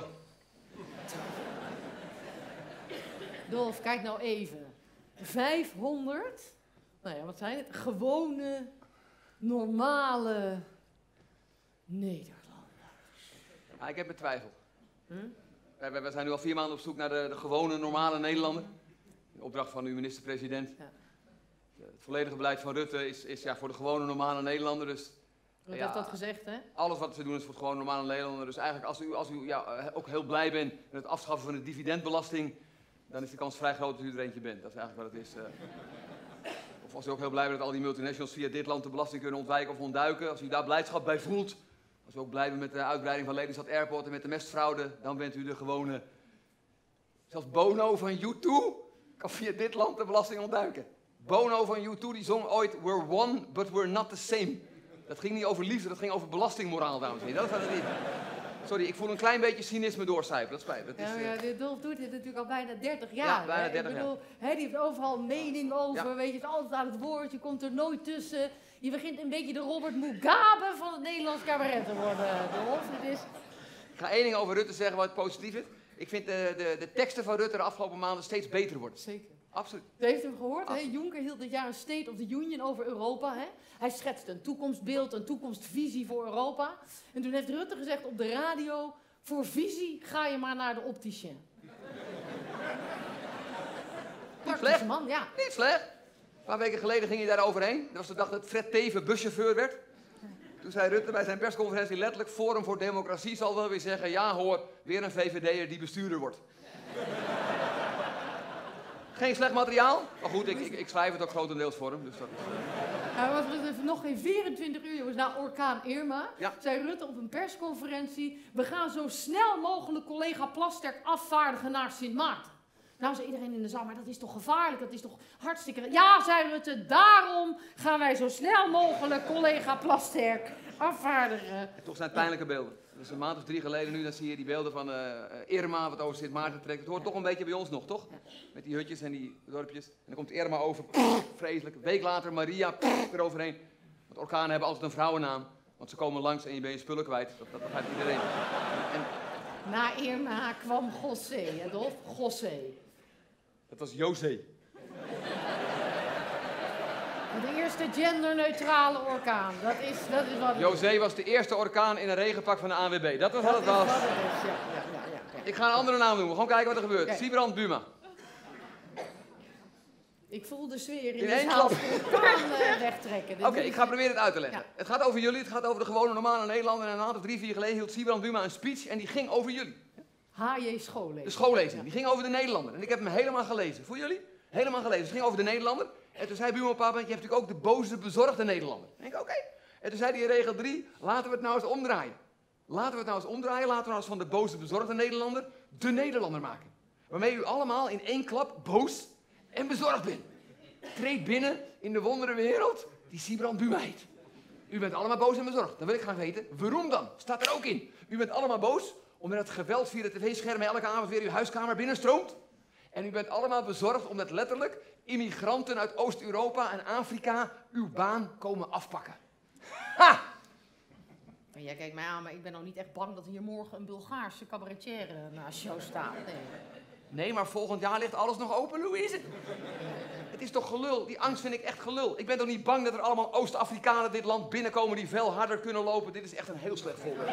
Dolf, kijk nou even. 500, nou ja, wat zijn het? Gewone, normale Nederlanders. Ja, ik heb mijn twijfel. We zijn nu al 4 maanden op zoek naar de gewone, normale Nederlander. In opdracht van uw minister-president. Ja. Het volledige beleid van Rutte is ja, voor de gewone, normale Nederlander. Dus, Wat ja, heeft dat gezegd, hè? alles wat ze doen is voor de gewone, normale Nederlander. Dus eigenlijk als u ja, ook heel blij bent met het afschaffen van de dividendbelasting, dan is de kans vrij groot dat u er eentje bent. Dat is eigenlijk wat het is. Of was u ook heel blij dat al die multinationals via dit land de belasting kunnen ontwijken of ontduiken. Als u daar blijdschap bij voelt, als u ook blij bent met de uitbreiding van Lelystad Airport en met de mestfraude, dan bent u de gewone... Zelfs Bono van U2 kan via dit land de belasting ontduiken. Bono van U2 die zong ooit We're one, but we're not the same. Dat ging niet over liefde, dat ging over belastingmoraal, dames en heren. Dat is wat het is. Sorry, ik voel een klein beetje cynisme doorcijpelen, dat spijt me. De Dolf doet dit natuurlijk al bijna 30 jaar. Ja, bijna 30 jaar. Ik bedoel, die heeft overal mening over, weet je, het is altijd aan het woord, je komt er nooit tussen. Je begint een beetje de Robert Mugabe van het Nederlands cabaret te worden, Dolf. Ik ga één ding over Rutte zeggen wat positief is. Ik vind de teksten van Rutte de afgelopen maanden steeds beter worden. Zeker. Absoluut. U heeft hem gehoord, hè? Juncker hield dit jaar een State of the Union over Europa. Hè? Hij schetste een toekomstbeeld, een toekomstvisie voor Europa. En toen heeft Rutte gezegd op de radio, voor visie ga je maar naar de opticien. Niet slecht. Man, ja. Niet slecht. Een paar weken geleden ging hij daar overheen. Dat was de dag dat Fred Teven buschauffeur werd. Toen zei Rutte bij zijn persconferentie letterlijk, Forum voor Democratie zal wel weer zeggen, ja hoor, weer een VVD'er die bestuurder wordt. Geen slecht materiaal, maar goed, ik schrijf het ook grotendeels voor hem. Dus dat is... Hij was nog geen 24 uur, jongens, na orkaan Irma, zei Rutte op een persconferentie, we gaan zo snel mogelijk collega Plasterk afvaardigen naar Sint Maarten. Nou, zei iedereen in de zaal, maar dat is toch gevaarlijk, dat is toch hartstikke... Ja, zei Rutte, daarom gaan wij zo snel mogelijk collega Plasterk afvaardigen. En toch zijn het pijnlijke beelden. Dus een maand of 3 geleden nu, dan zie je die beelden van Irma, wat over Sint Maarten trekt. Het hoort toch een beetje bij ons nog, toch? Met die hutjes en die dorpjes. En dan komt Irma over, vreselijk. Een week later Maria, eroverheen. Want orkanen hebben altijd een vrouwennaam. Want ze komen langs en je bent je spullen kwijt. Dat begrijpt iedereen. Na Irma kwam José, hè, Dolf? José. Dat was José. De eerste genderneutrale orkaan. Dat is wat... José was de eerste orkaan in een regenpak van de ANWB. Dat was wat het was. Ja. Ik ga een andere naam noemen. Gewoon kijken wat er gebeurt. Kijk. Siebrand Buma. Ik voel de sfeer in één de zaal klap wegtrekken. Oké, ik ga proberen het uit te leggen. Ja. Het gaat over jullie, het gaat over de gewone normale Nederlander. En een maand of 3-4 geleden hield Siebrand Buma een speech en die ging over jullie. H.J. Schoollezing. De schoollezing, die ging over de Nederlander. En ik heb hem helemaal gelezen. Voor jullie? Helemaal gelezen. Het ging over de Nederlander. En toen zei Buma op een bepaald moment, je hebt natuurlijk ook de boze, bezorgde Nederlander. Ik denk, oké. En toen zei hij in regel 3, laten we het nou eens omdraaien. Laten we nou eens van de boze, bezorgde Nederlander de Nederlander maken. Waarmee u allemaal in één klap boos en bezorgd bent. Treed binnen in de wonderenwereld die Siebrand Buma heet. U bent allemaal boos en bezorgd. Dan wil ik graag weten, waarom dan? Staat er ook in. U bent allemaal boos omdat het geweld via de tv-schermen elke avond weer uw huiskamer binnenstroomt. En u bent allemaal bezorgd omdat letterlijk immigranten uit Oost-Europa en Afrika uw baan komen afpakken. Ha! Jij kijkt mij aan, maar ik ben nog niet echt bang dat hier morgen een Bulgaarse cabaretier naast jou staat. Nee, maar volgend jaar ligt alles nog open, Louise. Het is toch gelul? Die angst vind ik echt gelul. Ik ben toch niet bang dat er allemaal Oost-Afrikanen dit land binnenkomen die veel harder kunnen lopen? Dit is echt een heel slecht voorbeeld.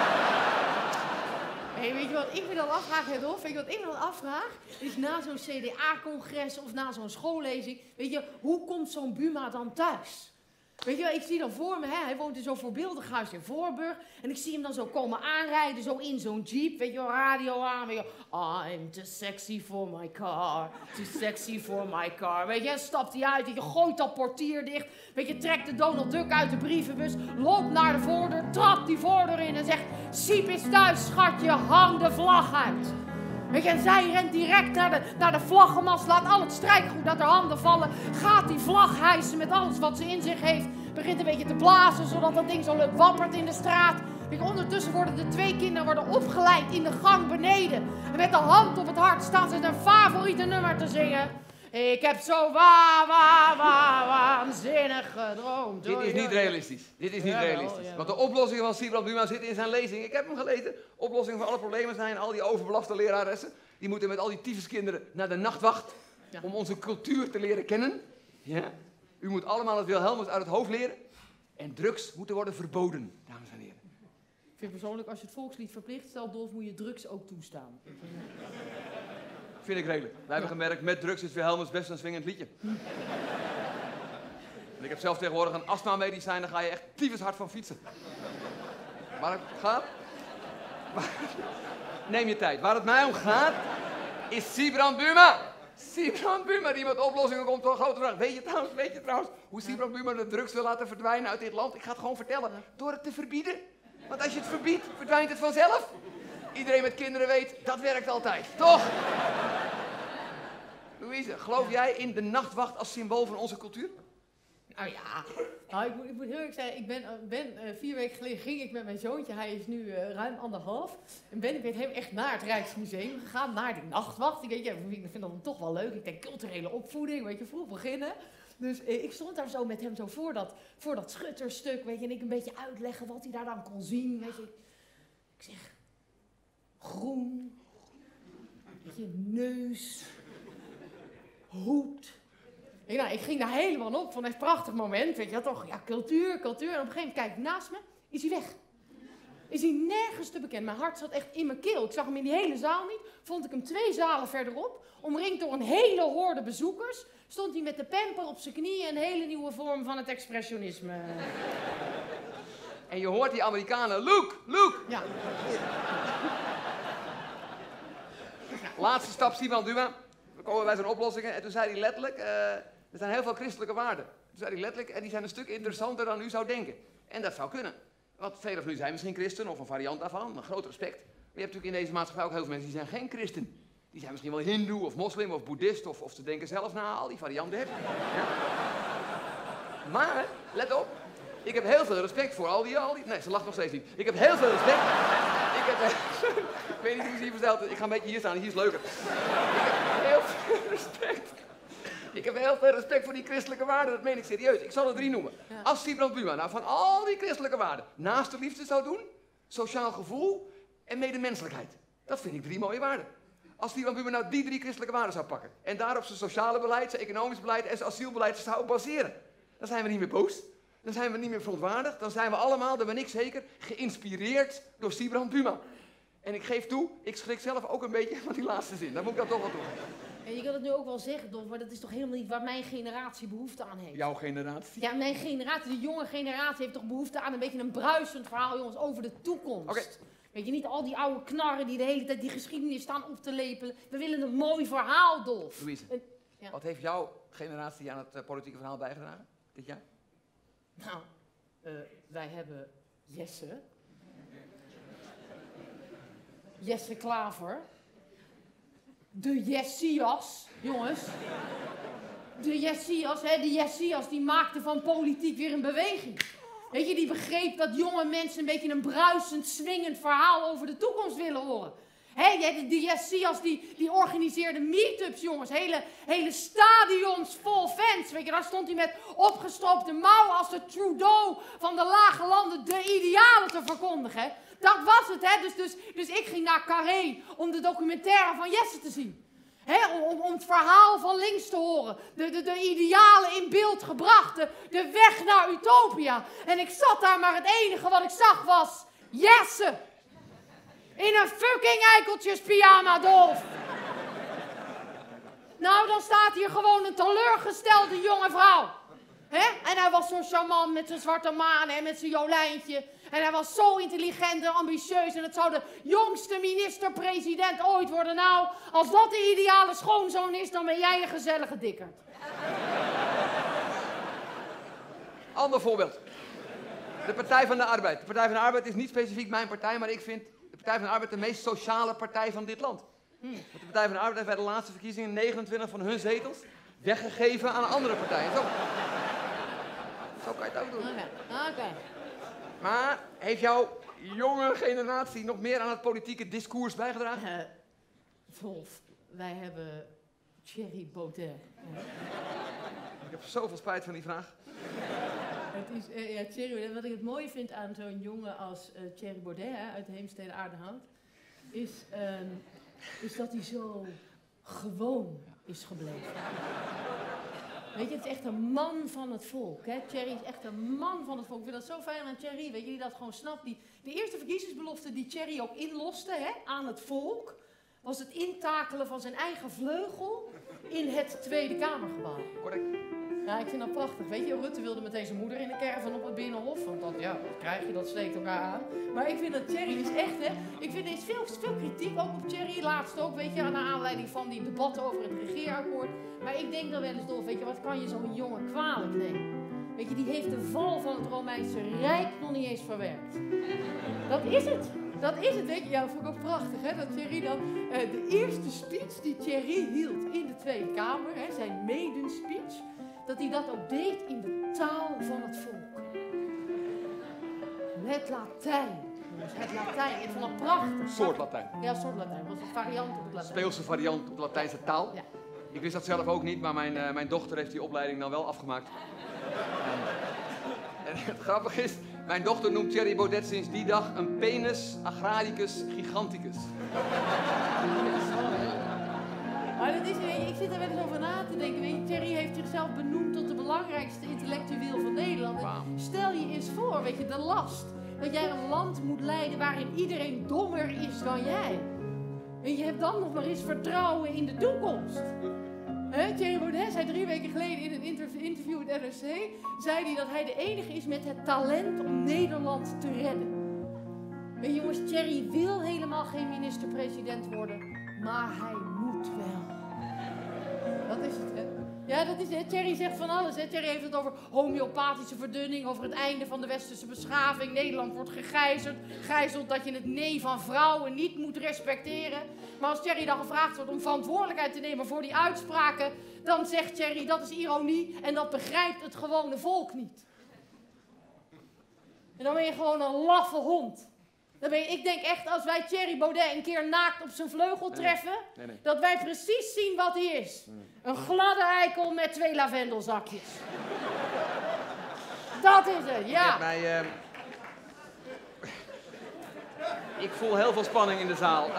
Hey, weet je wat ik me dan afvraag, Hedolf? Weet je wat ik me dan afvraag? Is na zo'n CDA-congres of na zo'n schoollezing, weet je, hoe komt zo'n Buma dan thuis? Weet je wel, ik zie dan voor me, hè, hij woont in zo'n voorbeeldig huis in Voorburg. En ik zie hem dan zo komen aanrijden, zo in zo'n jeep, weet je wel, radio aan. Weet je wel, I'm too sexy for my car, too sexy for my car. Weet je, en stapt hij uit, weet je, gooit dat portier dicht. Weet je, trekt de Donald Duck uit de brievenbus, loopt naar de voordeur, trapt die voordeur in en zegt, Siep is thuis, schatje, hang de vlag uit. Weet je, en zij rent direct naar de vlaggenmast, laat al het strijkgoed uit haar handen vallen, gaat die vlag hijsen met alles wat ze in zich heeft, begint een beetje te blazen, zodat dat ding zo leuk wappert in de straat. Weet je, ondertussen worden de 2 kinderen opgeleid in de gang beneden. En met de hand op het hart staan ze hun favoriete nummer te zingen. Ik heb zo waanzinnig gedroomd. Dit is niet realistisch. Dit is niet realistisch. Ja. Want de oplossingen van Siebrand Buma zitten in zijn lezing. Ik heb hem gelezen. Oplossingen voor alle problemen zijn al die overbelaste leraressen. Die moeten met al die tyfuskinderen naar de nachtwacht. Ja. Om onze cultuur te leren kennen. Ja. U moet allemaal het Wilhelmus uit het hoofd leren. En drugs moeten worden verboden, dames en heren. Ik vind persoonlijk, als je het volkslied verplicht stelt, Dolf, moet je drugs ook toestaan. Vind ik redelijk. Wij hebben gemerkt, met drugs is Wilhelmus best een swingend liedje. En ik heb zelf tegenwoordig een astma-medicijn, dan ga je echt tyfus hard van fietsen. Waar het gaat? Neem je tijd. Waar het mij om gaat, is Siebrand Buma. Siebrand Buma die met oplossingen komt voor een grote vraag. Weet je trouwens hoe Siebrand Buma de drugs wil laten verdwijnen uit dit land? Ik ga het gewoon vertellen. Door het te verbieden. Want als je het verbiedt, verdwijnt het vanzelf. Iedereen met kinderen weet, dat werkt altijd. Toch? Louise, geloof jij in de nachtwacht als symbool van onze cultuur? Nou ja, ik moet heel eerlijk zeggen, 4 weken geleden ging ik met mijn zoontje, hij is nu ruim 1,5. En ben ik met hem echt naar het Rijksmuseum gegaan, naar die nachtwacht. Ik vind dat dan toch wel leuk, ik denk culturele opvoeding, weet je, vroeg beginnen. Dus ik stond daar zo met hem zo voor dat schutterstuk, weet je, en ik een beetje uitleggen wat hij daar dan kon zien, weet je. Ik zeg, groen, weet je, neus, hoed. Ik ging daar helemaal op, vond het een prachtig moment, weet je toch, ja, cultuur. En op een gegeven moment kijk ik naast me, is hij weg. Is hij nergens te bekend. Mijn hart zat echt in mijn keel. Ik zag hem in die hele zaal niet, vond ik hem 2 zalen verderop, omringd door een hele horde bezoekers, stond hij met de pamper op zijn knieën, een hele nieuwe vorm van het expressionisme. En je hoort die Amerikanen, Luke! Ja. Laatste stap, Siebrand Buma. We komen bij zijn oplossingen en toen zei hij letterlijk, er zijn heel veel christelijke waarden. Toen zei hij letterlijk, en die zijn een stuk interessanter dan u zou denken. En dat zou kunnen. Want velen van u zijn misschien christen of een variant daarvan, een groot respect. Maar je hebt natuurlijk in deze maatschappij ook heel veel mensen die zijn geen christen. Die zijn misschien wel hindoe of moslim of boeddhist of ze denken zelf na, al die varianten heb je. Ja? Maar, let op, ik heb heel veel respect voor al die... Nee, ze lacht nog steeds niet. Ik heb heel veel respect. Ik weet niet hoe ze hier vertelt. Ik ga een beetje hier staan, hier is leuker. Ik heb heel veel respect voor die christelijke waarden, dat meen ik serieus. Ik zal er 3 noemen. Ja. Als Siebrand Buma nou van al die christelijke waarden naastenliefde zou doen, sociaal gevoel en medemenselijkheid. Dat vind ik 3 mooie waarden. Als Siebrand Buma nou die 3 christelijke waarden zou pakken en daarop zijn sociale beleid, zijn economisch beleid en zijn asielbeleid zou baseren, dan zijn we niet meer boos, dan zijn we niet meer verontwaardigd, dan zijn we allemaal, dat ben ik zeker, geïnspireerd door Siebrand Buma. En ik geef toe, ik schrik zelf ook een beetje van die laatste zin. Dat moet ik dan toch wel doen. En je kan het nu ook wel zeggen, Dolf, maar dat is toch helemaal niet waar mijn generatie behoefte aan heeft. Jouw generatie? Ja, mijn generatie, de jonge generatie heeft toch behoefte aan een beetje een bruisend verhaal, jongens, over de toekomst. Okay. Weet je, niet al die oude knarren die de hele tijd die geschiedenis staan op te lepelen. We willen een mooi verhaal, Dolf. Louise, ja. Wat heeft jouw generatie aan het politieke verhaal bijgedragen dit jaar? Nou, wij hebben Jesse. Jesse Klaver. De Jessias, jongens. De Jessias, hè, de Jessias die maakte van politiek weer een beweging. Weet je, die begreep dat jonge mensen een beetje een bruisend, swingend verhaal over de toekomst willen horen. Hé, de Jessias die organiseerde meetups, jongens. Hele stadions vol fans. Weet je, daar stond hij met opgestroopte mouwen als de Trudeau van de lage landen de idealen te verkondigen. Dat was het, hè. Dus ik ging naar Carré om de documentaire van Jesse te zien. Om het verhaal van links te horen. De idealen in beeld gebracht. De weg naar Utopia. En ik zat daar, maar het enige wat ik zag was Jesse. In een fucking eikeltjespyjama, Dolf. Nou, dan staat hier gewoon een teleurgestelde jonge vrouw. En hij was zo charmant met zijn zwarte maan en met zijn Jolijntje. En hij was zo intelligent en ambitieus. En het zou de jongste minister-president ooit worden. Nou, als dat de ideale schoonzoon is, dan ben jij een gezellige dikker. Ander voorbeeld. De Partij van de Arbeid. De Partij van de Arbeid is niet specifiek mijn partij, maar ik vind de Partij van de Arbeid de meest sociale partij van dit land. Want de Partij van de Arbeid heeft bij de laatste verkiezingen 29 van hun zetels weggegeven aan andere partijen. Zo kan je het ook doen. Oké. Maar heeft jouw jonge generatie nog meer aan het politieke discours bijgedragen? Wolf, wij hebben Thierry Baudet. Ik heb zoveel spijt van die vraag. Het is, Thierry, wat ik het mooie vind aan zo'n jongen als Thierry Baudet uit Heemstede Aardenhout, is dat hij zo gewoon is gebleven. Weet je, het is echt een man van het volk. Hè? Thierry is echt een man van het volk. Ik vind dat zo fijn aan Thierry, weet je, die dat gewoon snapt. De eerste verkiezingsbelofte die Thierry ook inloste, hè, aan het volk, was het intakelen van zijn eigen vleugel in het Tweede Kamergebouw. Correct. Ja, ik vind dat prachtig. Weet je, Rutte wilde meteen zijn moeder in de caravan op het Binnenhof. Want dat, ja, wat krijg je, dat steekt elkaar aan. Maar ik vind dat Thierry is echt, hè. Ik vind er is veel kritiek ook op Thierry. Laatst ook, weet je, naar aanleiding van die debatten over het regeerakkoord. Maar ik denk dan wel eens door, weet je, wat kan je zo'n jongen kwalijk nemen? Weet je, die heeft de val van het Romeinse Rijk nog niet eens verwerkt. Dat is het. Dat is het, weet je. Ja, dat vond ik ook prachtig, hè. Dat Thierry dan, de eerste speech die Thierry hield in de Tweede Kamer, hè, zijn maiden speech, dat hij dat ook deed in de taal van het volk. Het Latijn. Het Latijn. Ik vond dat prachtig. Soort Latijn. Ja, soort Latijn. Dat was een variant op het Latijn. Speelse variant op de Latijnse taal. Ja. Ik wist dat zelf ook niet, maar mijn dochter heeft die opleiding dan wel afgemaakt. En het grappige is, mijn dochter noemt Thierry Baudet sinds die dag een penis agraricus giganticus. Maar dat is, weet je, ik zit er wel eens over na te denken. Weet je, Thierry heeft zichzelf benoemd tot de belangrijkste intellectueel van Nederland. Wow. Stel je eens voor, weet je, de last. Dat jij een land moet leiden waarin iedereen dommer is dan jij. En je hebt dan nog maar eens vertrouwen in de toekomst. Thierry Baudet zei 3 weken geleden in een interview met NRC, zei hij dat hij de enige is met het talent om Nederland te redden. En jongens, Thierry wil helemaal geen minister-president worden, maar hij moet wel. Dat is het, hè? Ja, dat is het. Thierry zegt van alles, hè. Thierry heeft het over homeopathische verdunning, over het einde van de westerse beschaving. Nederland wordt gegijzeld dat je het nee van vrouwen niet moet respecteren. Maar als Thierry dan gevraagd wordt om verantwoordelijkheid te nemen voor die uitspraken, dan zegt Thierry dat is ironie en dat begrijpt het gewone volk niet. En dan ben je gewoon een laffe hond. Ik denk echt, als wij Thierry Baudet een keer naakt op zijn vleugel treffen, Nee. dat wij precies zien wat hij is. Een gladde eikel met 2 lavendelzakjes. Dat is het, ja. Ik voel heel veel spanning in de zaal.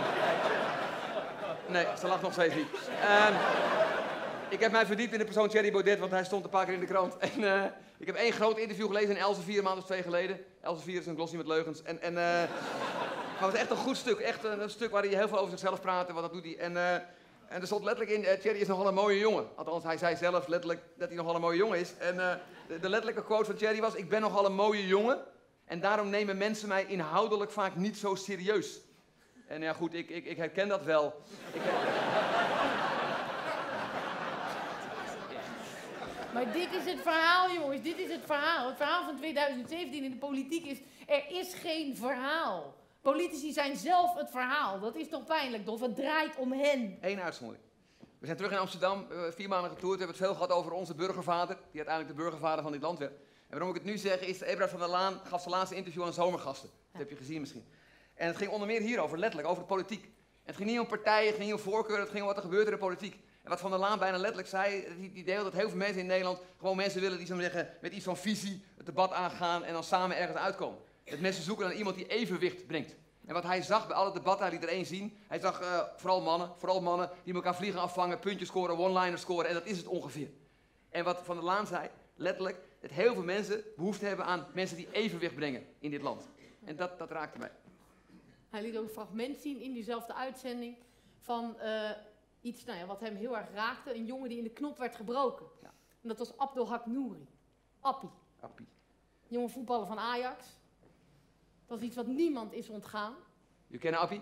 Nee, ze lacht nog steeds niet. Ik heb mij verdiept in de persoon Thierry Baudet, want hij stond een paar keer in de krant. En ik heb 1 groot interview gelezen in Elsevier, maand of 2 geleden. Elsevier is een glossy met leugens. Maar het was echt een goed stuk. Echt een stuk waar hij heel veel over zichzelf praat en wat dat doet hij. En er stond letterlijk in, Thierry is nogal een mooie jongen. Althans, hij zei zelf letterlijk dat hij nogal een mooie jongen is. En de letterlijke quote van Thierry was, ik ben nogal een mooie jongen. En daarom nemen mensen mij inhoudelijk vaak niet zo serieus. En ja goed, ik herken dat wel. Maar dit is het verhaal, jongens. Dit is het verhaal. Het verhaal van 2017 in de politiek is, er is geen verhaal. Politici zijn zelf het verhaal. Dat is toch pijnlijk, Dolf? Het draait om hen. 1 uitzondering. We zijn terug in Amsterdam, 4 maanden getoerd. We hebben het veel gehad over onze burgervader, die uiteindelijk de burgervader van dit land werd. En waarom ik het nu zeg is, Ebrard van der Laan gaf zijn laatste interview aan Zomergasten. Dat heb je gezien misschien. En het ging onder meer hierover, letterlijk, over de politiek. En het ging niet om partijen, het ging niet om voorkeuren, het ging om wat er gebeurt in de politiek. En wat Van der Laan bijna letterlijk zei, die deelde dat heel veel mensen in Nederland gewoon mensen willen die, zo zeggen, met iets van visie het debat aangaan en dan samen ergens uitkomen. Dat mensen zoeken naar iemand die evenwicht brengt. En wat hij zag bij alle debatten, hij liet er 1 zien. Hij zag vooral mannen die elkaar vliegen afvangen, puntjes scoren, one-liners scoren en dat is het ongeveer. En wat Van der Laan zei, letterlijk, dat heel veel mensen behoefte hebben aan mensen die evenwicht brengen in dit land. En dat raakte mij. Hij liet ook een fragment zien in diezelfde uitzending van iets wat hem heel erg raakte. Een jongen die in de knop werd gebroken. Ja. En dat was Abdelhak Nouri. Appie. Jonge voetballer van Ajax. Dat is iets wat niemand is ontgaan. Je kent Appie?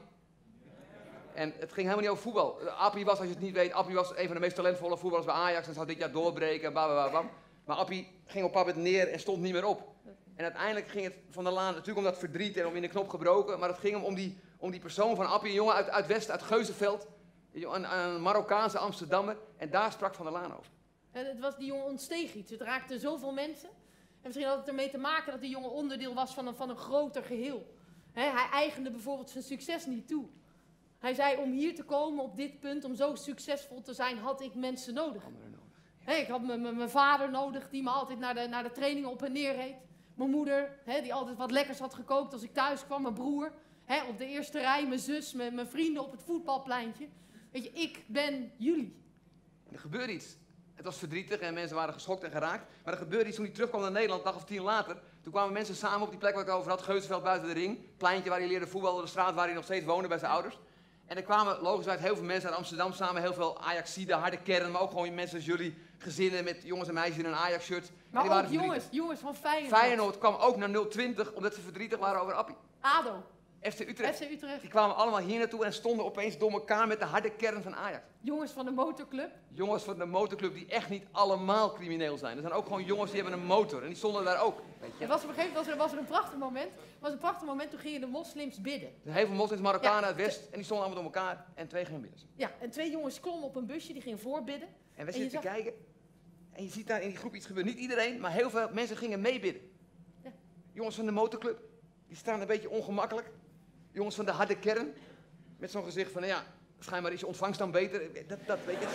En het ging helemaal niet over voetbal. Appie was, als je het niet weet, Appie was een van de meest talentvolle voetballers bij Ajax. En zou dit jaar doorbreken en bam. Maar Appie ging op een moment neer en stond niet meer op. En uiteindelijk ging het Van der Laan natuurlijk om dat verdriet en om in de knop gebroken. Maar het ging hem om die persoon van Appie, een jongen uit Westen, uit Geuzenveld. Een Marokkaanse Amsterdammer. En daar sprak Van der Laan over. En het was, die jongen ontsteeg iets. Het raakte zoveel mensen. En misschien had het ermee te maken dat die jongen onderdeel was van een groter geheel. Hij eigende bijvoorbeeld zijn succes niet toe. Hij zei, om hier te komen op dit punt, om zo succesvol te zijn, had ik mensen nodig. Ik had mijn vader nodig, die me altijd naar de trainingen op en neer reed. Mijn moeder, die altijd wat lekkers had gekookt als ik thuis kwam. Mijn broer, op de eerste rij. Mijn zus, mijn vrienden op het voetbalpleintje. Weet je, ik ben jullie. En er gebeurde iets. Het was verdrietig en mensen waren geschokt en geraakt. Maar er gebeurde iets toen hij terugkwam naar Nederland, een dag of 10 later. Toen kwamen mensen samen op die plek waar ik het over had. Geuzenveld buiten de ring. Pleintje waar hij leerde voetballen, de straat waar hij nog steeds woonde bij zijn ouders. En er kwamen logisch heel veel mensen uit Amsterdam samen. Heel veel Ajaxiden, harde kern. Maar ook gewoon mensen als jullie. Gezinnen met jongens en meisjes in een Ajax-shirt. Maar ook jongens van Feyenoord. Feyenoord kwam ook naar 020 omdat ze verdrietig waren over Appie. ADO. FC Utrecht. FC Utrecht. Die kwamen allemaal hier naartoe en stonden opeens door elkaar met de harde kern van Ajax. Jongens van de motorclub. Jongens van de motorclub die echt niet allemaal crimineel zijn. Er zijn ook gewoon jongens die hebben een motor en die stonden daar ook. Weet je. Op een gegeven moment was er een prachtig moment. Toen gingen de moslims bidden. Er zijn heel veel moslims, Marokkanen uit West en die stonden allemaal door elkaar en 2 gingen bidden. Ja, en 2 jongens klommen op een busje, die gingen voorbidden. En wij zitten te kijken en je ziet daar in die groep iets gebeuren. Niet iedereen, maar heel veel mensen gingen meebidden. Ja. Jongens van de motorclub, die staan een beetje ongemakkelijk. Jongens van de harde kern, met zo'n gezicht van, ja, schijnbaar is je ontvangst dan beter. Dat weet je zo.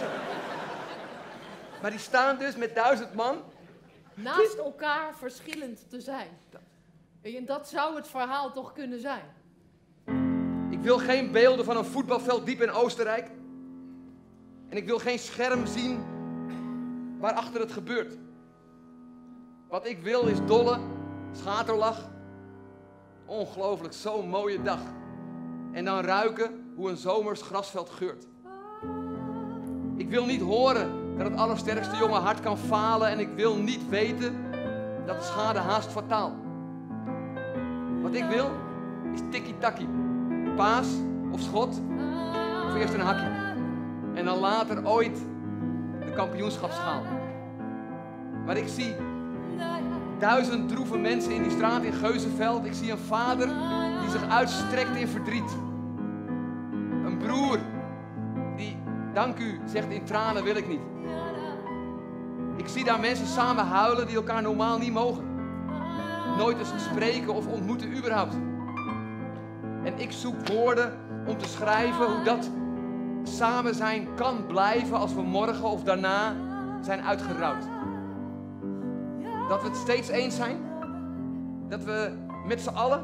Maar die staan dus met 1000 man. Naast elkaar verschillend te zijn. En dat zou het verhaal toch kunnen zijn. Ik wil geen beelden van een voetbalveld diep in Oostenrijk. En ik wil geen scherm zien waarachter het gebeurt. Wat ik wil is dolle, schaterlach. Ongelooflijk, zo'n mooie dag. En dan ruiken hoe een zomers grasveld geurt. Ik wil niet horen dat het allersterkste jonge hart kan falen. En ik wil niet weten dat de schade haast fataal. Wat ik wil is tikkie-takkie. Paas of schot. Of eerst een hakkie. En dan later ooit de kampioenschapsschaal. Maar ik zie 1000 droeve mensen in die straat in Geuzenveld. Ik zie een vader die zich uitstrekt in verdriet. Een broer die, dank u, zegt in tranen wil ik niet. Ik zie daar mensen samen huilen die elkaar normaal niet mogen. Nooit eens spreken of ontmoeten überhaupt. En ik zoek woorden om te schrijven hoe dat samen zijn kan blijven als we morgen of daarna zijn uitgerouwd. Dat we het steeds eens zijn. Dat we met z'n allen.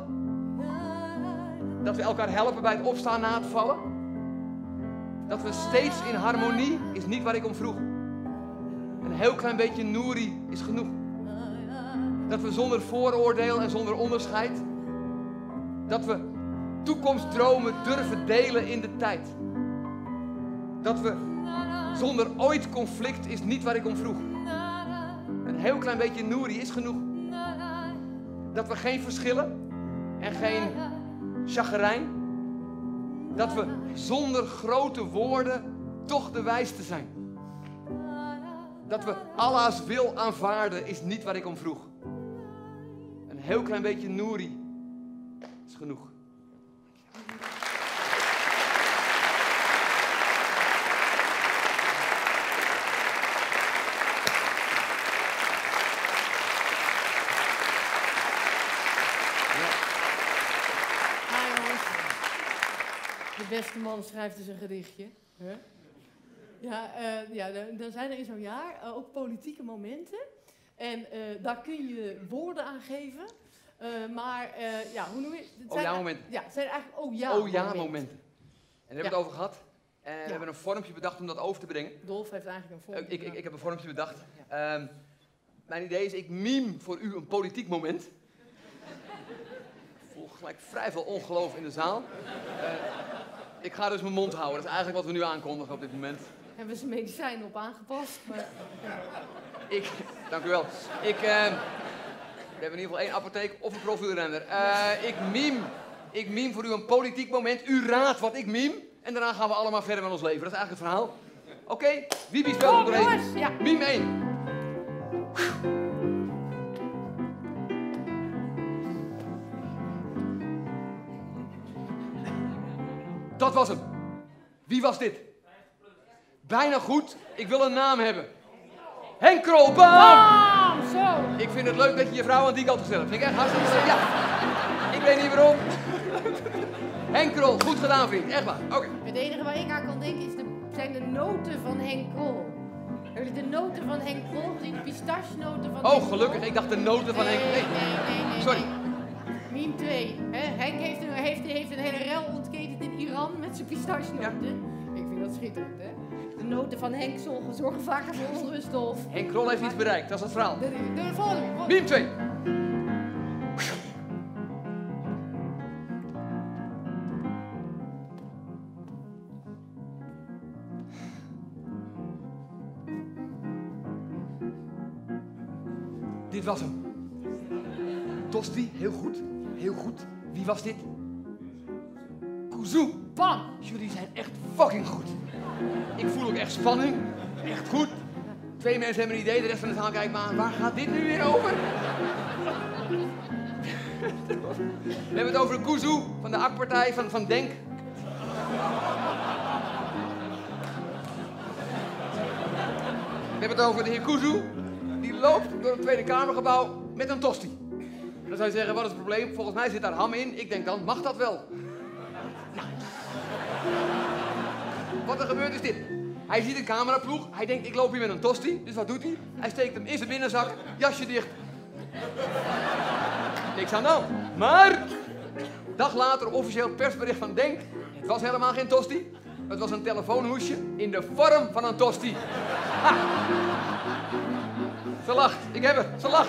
Dat we elkaar helpen bij het opstaan na het vallen. Dat we steeds in harmonie is niet waar ik om vroeg. Een heel klein beetje nouri is genoeg. Dat we zonder vooroordeel en zonder onderscheid. Dat we toekomstdromen durven delen in de tijd. Dat we zonder ooit conflict is niet waar ik om vroeg. Een heel klein beetje nouri is genoeg. Dat we geen verschillen en geen chagrijn. Dat we zonder grote woorden toch de wijste zijn. Dat we Allah's wil aanvaarden is niet waar ik om vroeg. Een heel klein beetje nouri is genoeg. De beste man schrijft dus een gedichtje. Huh? Ja, dan zijn er in zo'n jaar ook politieke momenten. En daar kun je woorden aan geven. Hoe noem je het? Oh-ja-momenten. Ja, het zijn eigenlijk oh-ja-momenten. En daar hebben we het over gehad. En we hebben een vormpje bedacht om dat over te brengen. Dolf heeft eigenlijk een vormpje bedacht. Ik heb een vormpje bedacht. Mijn idee is, ik meme voor u een politiek moment. Ik voel gelijk vrij veel ongeloof in de zaal. Ik ga dus mijn mond houden. Dat is eigenlijk wat we nu aankondigen op dit moment. Hebben we zijn medicijnen op aangepast? Maar... Dank u wel. We hebben in ieder geval 1 apotheek of een profielrenner. Ik meme voor u een politiek moment. U raadt wat ik meme. En daarna gaan we allemaal verder met ons leven. Dat is eigenlijk het verhaal. Oké, Wiebe speelt er doorheen. Ja. Meme 1. Dat was hem. Wie was dit? Bijna goed. Ik wil een naam hebben. Henk Krol, bam! Zo. Ik vind het leuk dat je je vrouw aan die kant gesteld hebt. Vind ik echt hartstikke leuk. Ja. Ik weet niet waarom. Henk Krol, goed gedaan vriend. Echt waar. Oké. Het enige waar ik aan kan denken zijn de noten van Henk Krol. Hebben jullie de noten van Henk Krol gezien? De pistachenoten van Henk Krol? Oh, gelukkig. Ik dacht de noten van Henk Krol. Nee. Sorry. Meme 2. Henk heeft een hele rel ontketend in Iran met zijn pistachenoten. Ja. Ik vind dat schitterend, hè? De noten van Henk zorgen vaker voor onrust, Dolf. Henk Krol heeft iets bereikt, dat is het verhaal. De volgende. Meme 2. Dit was hem. Tosti, heel goed. Heel goed. Wie was dit? Kuzu. Bam! Jullie zijn echt fucking goed. Ik voel ook echt spanning. Echt goed. 2 mensen hebben een idee, de rest van de zaal kijkt me aan. Waar gaat dit nu weer over? We hebben het over de Kuzu van de AK-partij van Denk. We hebben het over de heer Kuzu. Die loopt door het Tweede Kamergebouw met een tosti. Dan zou je zeggen, wat is het probleem? Volgens mij zit daar ham in. Ik denk dan, mag dat wel? Nou. Wat er gebeurt is dit. Hij ziet een cameraploeg. Hij denkt, ik loop hier met een tosti. Dus wat doet hij? Hij steekt hem in zijn binnenzak. Jasje dicht. Niks aan de hand. Maar, dag later officieel persbericht van Denk. Het was helemaal geen tosti. Het was een telefoonhoesje in de vorm van een tosti. Ha. Ze lacht. Ik heb het. Ze lacht.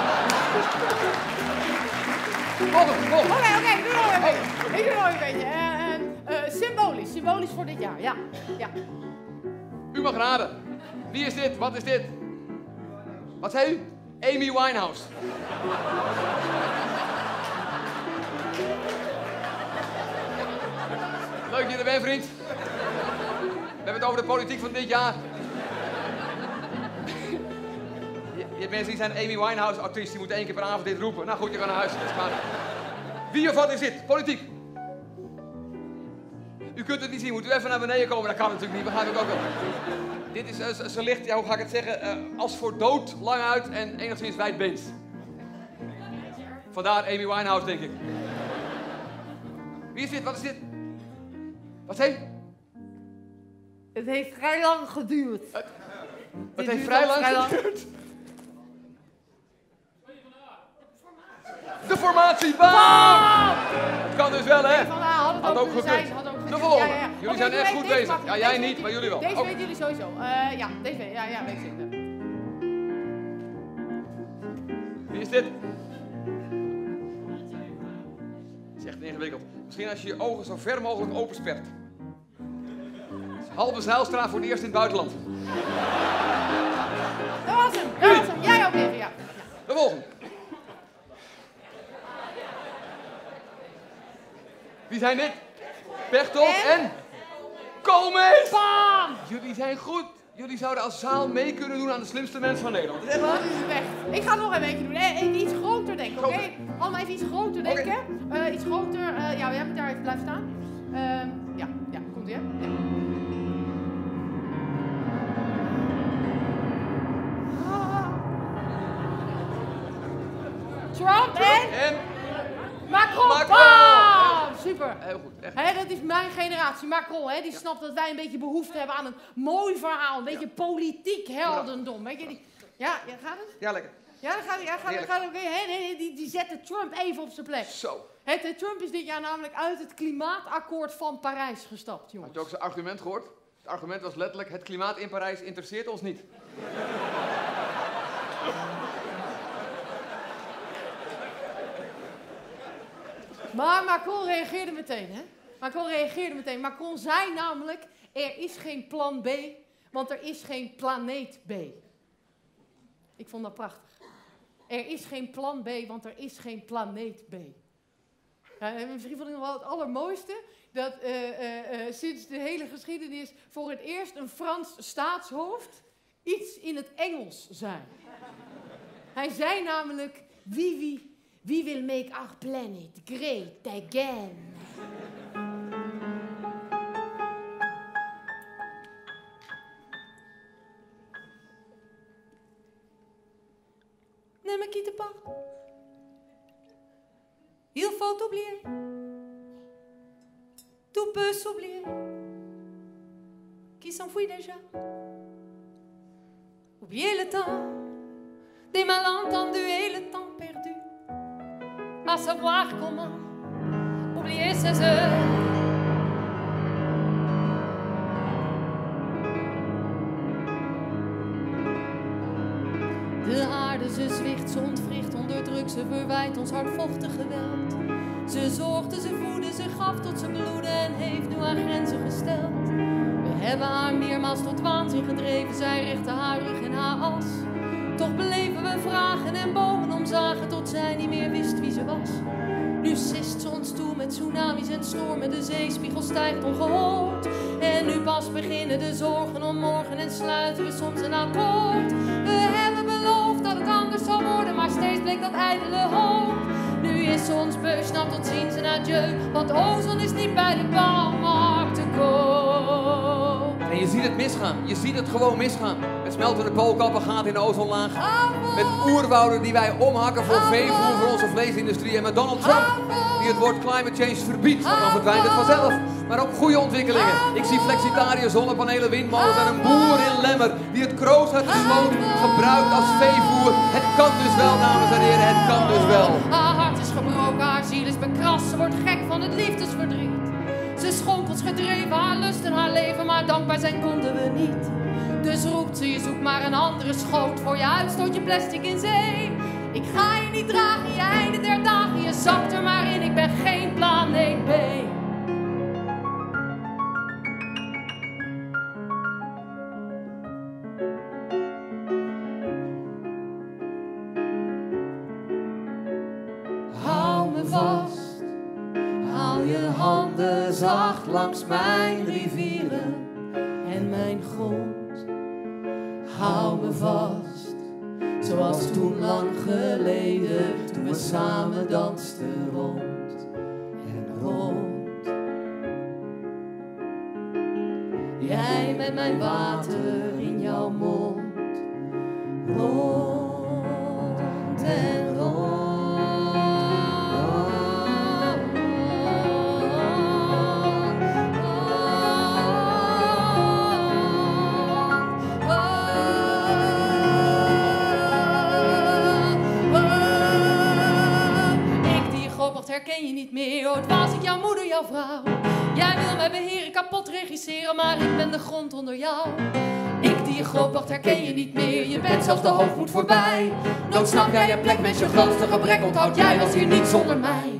Volgende. Oké, ik doe nog een beetje. Ik doe nog een beetje. Symbolisch. Symbolisch voor dit jaar. Ja. U mag raden. Wie is dit? Wat is dit? Wat zei u? Amy Winehouse. Leuk dat je er bent, vriend. We hebben het over de politiek van dit jaar. Je hebt mensen die zijn Amy Winehouse actrice, die moeten 1 keer per avond dit roepen. Nou goed, je gaat naar huis. Wie of wat is dit? Politiek. U kunt het niet zien, moet u even naar beneden komen. Dat kan natuurlijk niet, begrijp ik ook wel. Dit is, ze ligt, ja, hoe ga ik het zeggen, als voor dood, lang uit en enigszins wijdbeens. Vandaar Amy Winehouse, denk ik. Wie is dit? Wat is dit? Wat zei u? Het heeft vrij lang geduurd. Het heeft vrij lang geduurd. De formatie, bam! Het kan dus wel, hè? Had ook gekund. De volgende. Ja. Jullie zijn echt goed bezig. Ja, jij niet, maar jullie wel. Deze weten jullie sowieso. Ja, deze weet ik. Wie is dit? Het is echt ingewikkeld. Misschien als je je ogen zo ver mogelijk openspert. Halbe Zijlstra voor het eerst in het buitenland. Dat was hem. Jij ook even, ja. De volgende. Wie zijn dit? Pechtold en Koolmees! Bam! Jullie zijn goed. Jullie zouden als zaal mee kunnen doen aan de slimste mensen van Nederland. Dat is echt. Ik ga nog een beetje doen. Even iets groter denken, oké? Allemaal even iets groter denken. Iets groter. Ja, jij moet daar even blijven staan. Ja, komt ie, hè? Ja. Trump en Macron. Bam! Super. Heel goed, echt. Dat is mijn generatie. Macron, die snapt dat wij een beetje behoefte hebben aan een mooi verhaal. Een beetje politiek heldendom. Weet je, gaat het? Ja, lekker. Ja, dan gaat het. Oké. Die zette Trump even op zijn plek. Zo. Trump is dit jaar namelijk uit het klimaatakkoord van Parijs gestapt, jongens. Had je ook zijn argument gehoord? Het argument was letterlijk, het klimaat in Parijs interesseert ons niet. Maar Macron reageerde meteen, hè? Macron zei namelijk, er is geen plan B, want er is geen planeet B. Ik vond dat prachtig. Er is geen plan B, want er is geen planeet B. Ja, misschien vond ik nog wel het allermooiste, dat sinds de hele geschiedenis voor het eerst een Frans staatshoofd iets in het Engels zei. Hij zei namelijk, we will make our planet great again. Ne me quitte pas. Il faut oublier. Tout peut s'oublier. Qui s'enfuit déjà. Oubliez le temps des malentendus et le temps perdu. À savoir comment oublier ces heures. De aarde, ze zwicht, ze ontwricht, onderdrukt, ze verwijt ons hardvochtig geweld. Ze zorgde, ze voedde, ze gaf tot ze bloedde en heeft nu haar grenzen gesteld. We hebben haar meermaals tot waanzin gedreven, zij richtte haar rug in haar as. Toch beleven we vragen en bomen omzagen tot zij niet meer wist wie ze was. Nu sist ze ons toe met tsunamis en stormen, de zeespiegel stijgt ongehoord. En nu pas beginnen de zorgen om morgen en sluiten we soms een akkoord. We hebben beloofd dat het anders zal worden, maar steeds bleek dat ijdele hoop. Nu is ons beusnap tot ziens en adieu, want ozon is niet bij de bouwmarkt te koop. En je ziet het misgaan, je ziet het gewoon misgaan. Met smeltende koolkappen gaat in de ozonlaag. Met oerwouden die wij omhakken voor veevoer voor onze vleesindustrie. En met Donald Trump die het woord climate change verbiedt. Want dan verdwijnt het vanzelf. Maar ook goede ontwikkelingen. Ik zie flexitariërs, zonnepanelen, windmolens en een boer in Lemmer die het kroos uit de sloot gebruikt als veevoer. Het kan dus wel, dames en heren, het kan dus wel. Haar hart is gebroken, haar ziel is bekrast. Ze wordt gek van het liefdesverdriet. Ze schonk ons gedreven, haar lust en haar leven, maar dankbaar zijn konden we niet. Dus roept ze, je zoekt maar een andere schoot. Voor je uitstoot je plastic in zee. Ik ga je niet dragen, je einde der dagen. Je zakt er maar in, ik ben geen planeet B. Hou me vast, hou je handen zacht langs mijn rivieren en mijn grond. Hou me vast, zoals toen lang geleden, toen we samen dansten rond en rond. Jij met mijn water in jouw mond, rond en rond. Herken je niet meer, ooit was ik jouw moeder, jouw vrouw. Jij wil mij beheren, kapot regisseren, maar ik ben de grond onder jou. Ik die je grootbracht, herken je niet meer, je bent zelfs de hoogmoed voorbij. Nooit snap jij je plek, met je grootste gebrek, onthoud jij was hier niet zonder mij.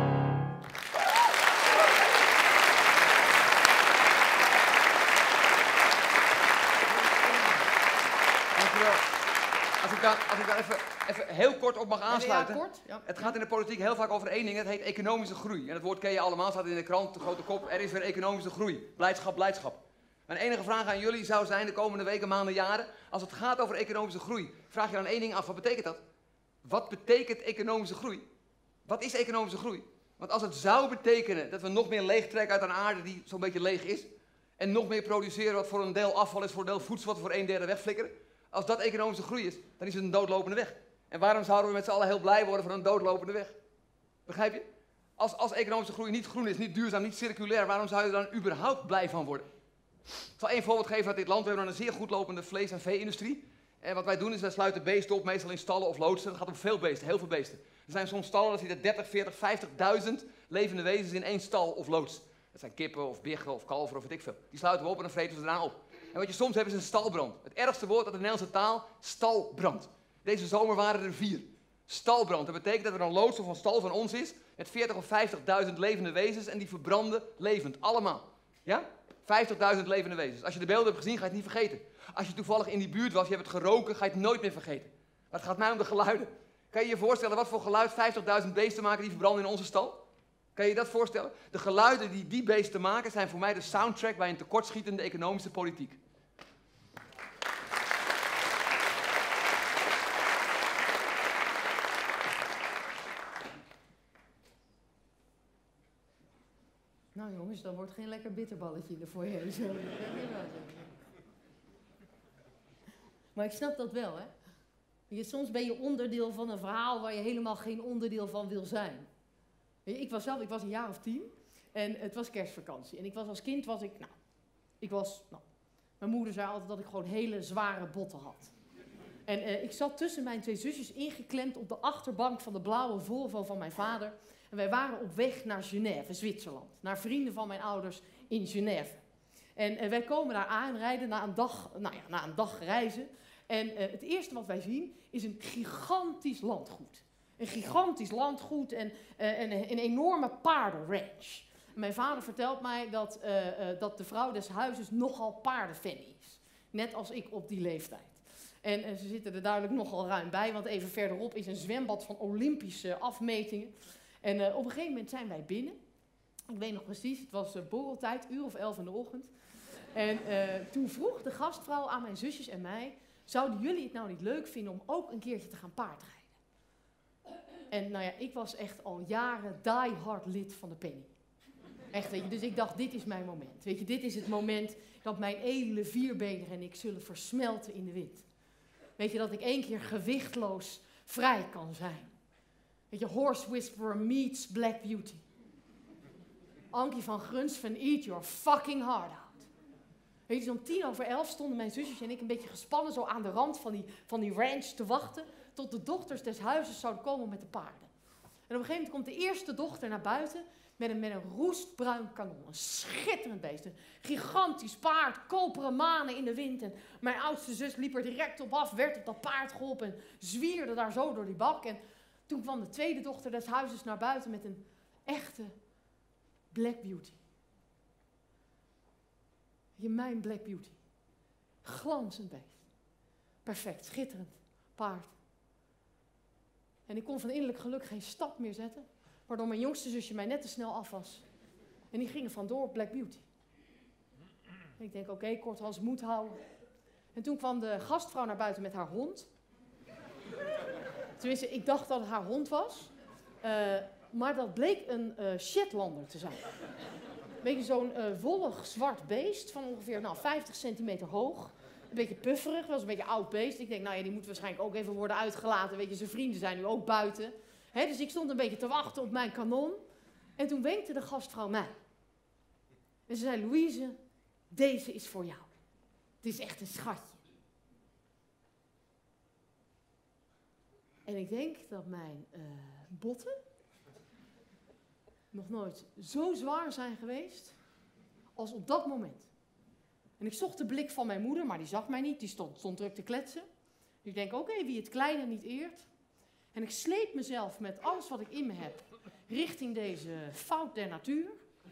Als ik daar even heel kort op mag aansluiten. Ja, kort? Ja. Het gaat in de politiek heel vaak over één ding, dat heet economische groei. En dat woord ken je allemaal, staat in de krant, de grote kop. Er is weer economische groei. Blijdschap, blijdschap. Mijn enige vraag aan jullie zou zijn de komende weken, maanden, jaren. Als het gaat over economische groei, vraag je dan één ding af. Wat betekent dat? Wat betekent economische groei? Wat is economische groei? Want als het zou betekenen dat we nog meer leeg trekken uit een aarde die zo'n beetje leeg is. En nog meer produceren wat voor een deel afval is, voor een deel voedsel wat we voor 1/3 wegflikkeren. Als dat economische groei is, dan is het een doodlopende weg. En waarom zouden we met z'n allen heel blij worden van een doodlopende weg? Begrijp je? Als economische groei niet groen is, niet duurzaam, niet circulair, waarom zou je er dan überhaupt blij van worden? Ik zal één voorbeeld geven uit dit land. We hebben een zeer goed lopende vlees- en vee-industrie. En wat wij doen is, wij sluiten beesten op, meestal in stallen of loodsen. Het gaat om veel beesten, heel veel beesten. Er zijn soms stallen, dat zitten 30, 40, 50.000 levende wezens in één stal of loods. Dat zijn kippen of biggen of kalveren of weet ik veel. Die sluiten we op en dan vreten we ze daarna op. En wat je soms hebt is een stalbrand. Het ergste woord uit de Nederlandse taal, stalbrand. Deze zomer waren er 4. Stalbrand, dat betekent dat er een loods of een stal van ons is met 40 of 50.000 levende wezens en die verbranden levend, allemaal. Ja? 50.000 levende wezens. Als je de beelden hebt gezien, ga je het niet vergeten. Als je toevallig in die buurt was, je hebt het geroken, ga je het nooit meer vergeten. Maar het gaat mij om de geluiden. Kan je je voorstellen wat voor geluid 50.000 beesten maken die verbranden in onze stal? Kan je je dat voorstellen? De geluiden die die beesten maken zijn voor mij de soundtrack bij een tekortschietende economische politiek. Nou jongens, dat wordt geen lekker bitterballetje in de foyer. Zo. Maar ik snap dat wel, hè. Soms ben je onderdeel van een verhaal waar je helemaal geen onderdeel van wil zijn. Ik was een jaar of 10 en het was kerstvakantie. En als kind mijn moeder zei altijd dat ik gewoon hele zware botten had. En ik zat tussen mijn 2 zusjes ingeklemd op de achterbank van de blauwe Volvo van mijn vader. En wij waren op weg naar Genève, Zwitserland. Naar vrienden van mijn ouders in Genève. En wij komen daar aanrijden na een dag reizen. En het eerste wat wij zien is een gigantisch landgoed. Een gigantisch landgoed en een enorme paardenranch. Mijn vader vertelt mij dat de vrouw des huizes nogal paardenfan is. Net als ik op die leeftijd. En ze zitten er duidelijk nogal ruim bij, want even verderop is een zwembad van Olympische afmetingen. En op een gegeven moment zijn wij binnen. Ik weet nog precies, het was borreltijd, 11:00 in de ochtend. En toen vroeg de gastvrouw aan mijn zusjes en mij, zouden jullie het nou niet leuk vinden om ook een keertje te gaan paardrijden? En nou ja, ik was echt al jaren die-hard lid van de Penny. Echt, weet je, dus ik dacht, dit is mijn moment. Weet je, dit is het moment dat mijn edele vierbenen en ik zullen versmelten in de wind. Weet je, dat ik 1 keer gewichtloos vrij kan zijn. Weet je, Horse Whisperer meets Black Beauty. Ankie van Grunsven, eat your fucking heart out. Weet je, om 11:10 stonden mijn zusjes en ik een beetje gespannen zo aan de rand van die ranch te wachten tot de dochters des huizes zouden komen met de paarden. En op een gegeven moment komt de eerste dochter naar buiten met een roestbruin kanon. Een schitterend beest. Een gigantisch paard, koperen manen in de wind. En mijn oudste zus liep er direct op af, werd op dat paard geholpen en zwierde daar zo door die bak. En toen kwam de tweede dochter des huizes naar buiten met een echte Black Beauty. Mijn Black Beauty. Glanzend beest. Perfect, schitterend paard. En ik kon van innerlijk geluk geen stap meer zetten, waardoor mijn jongste zusje mij net te snel af was. En die gingen vandoor op Black Beauty. En ik denk, oké, kort als moed houden. En toen kwam de gastvrouw naar buiten met haar hond. Tenminste, ik dacht dat het haar hond was. Maar dat bleek een Shetlander te zijn. Een beetje zo'n wollig zwart beest van ongeveer 50 centimeter hoog. Een beetje pufferig, was een beetje oud beest. Ik denk, nou ja, die moet waarschijnlijk ook even worden uitgelaten. Weet je, zijn vrienden zijn nu ook buiten. Dus ik stond een beetje te wachten op mijn kanon. En toen wenkte de gastvrouw mij. En ze zei, Louise, deze is voor jou. Het is echt een schatje. En ik denk dat mijn botten nog nooit zo zwaar zijn geweest als op dat moment. En ik zocht de blik van mijn moeder, maar die zag mij niet. Die stond druk te kletsen. Ik denk, oké, wie het kleine niet eert. En ik sleep mezelf met alles wat ik in me heb richting deze fout der natuur.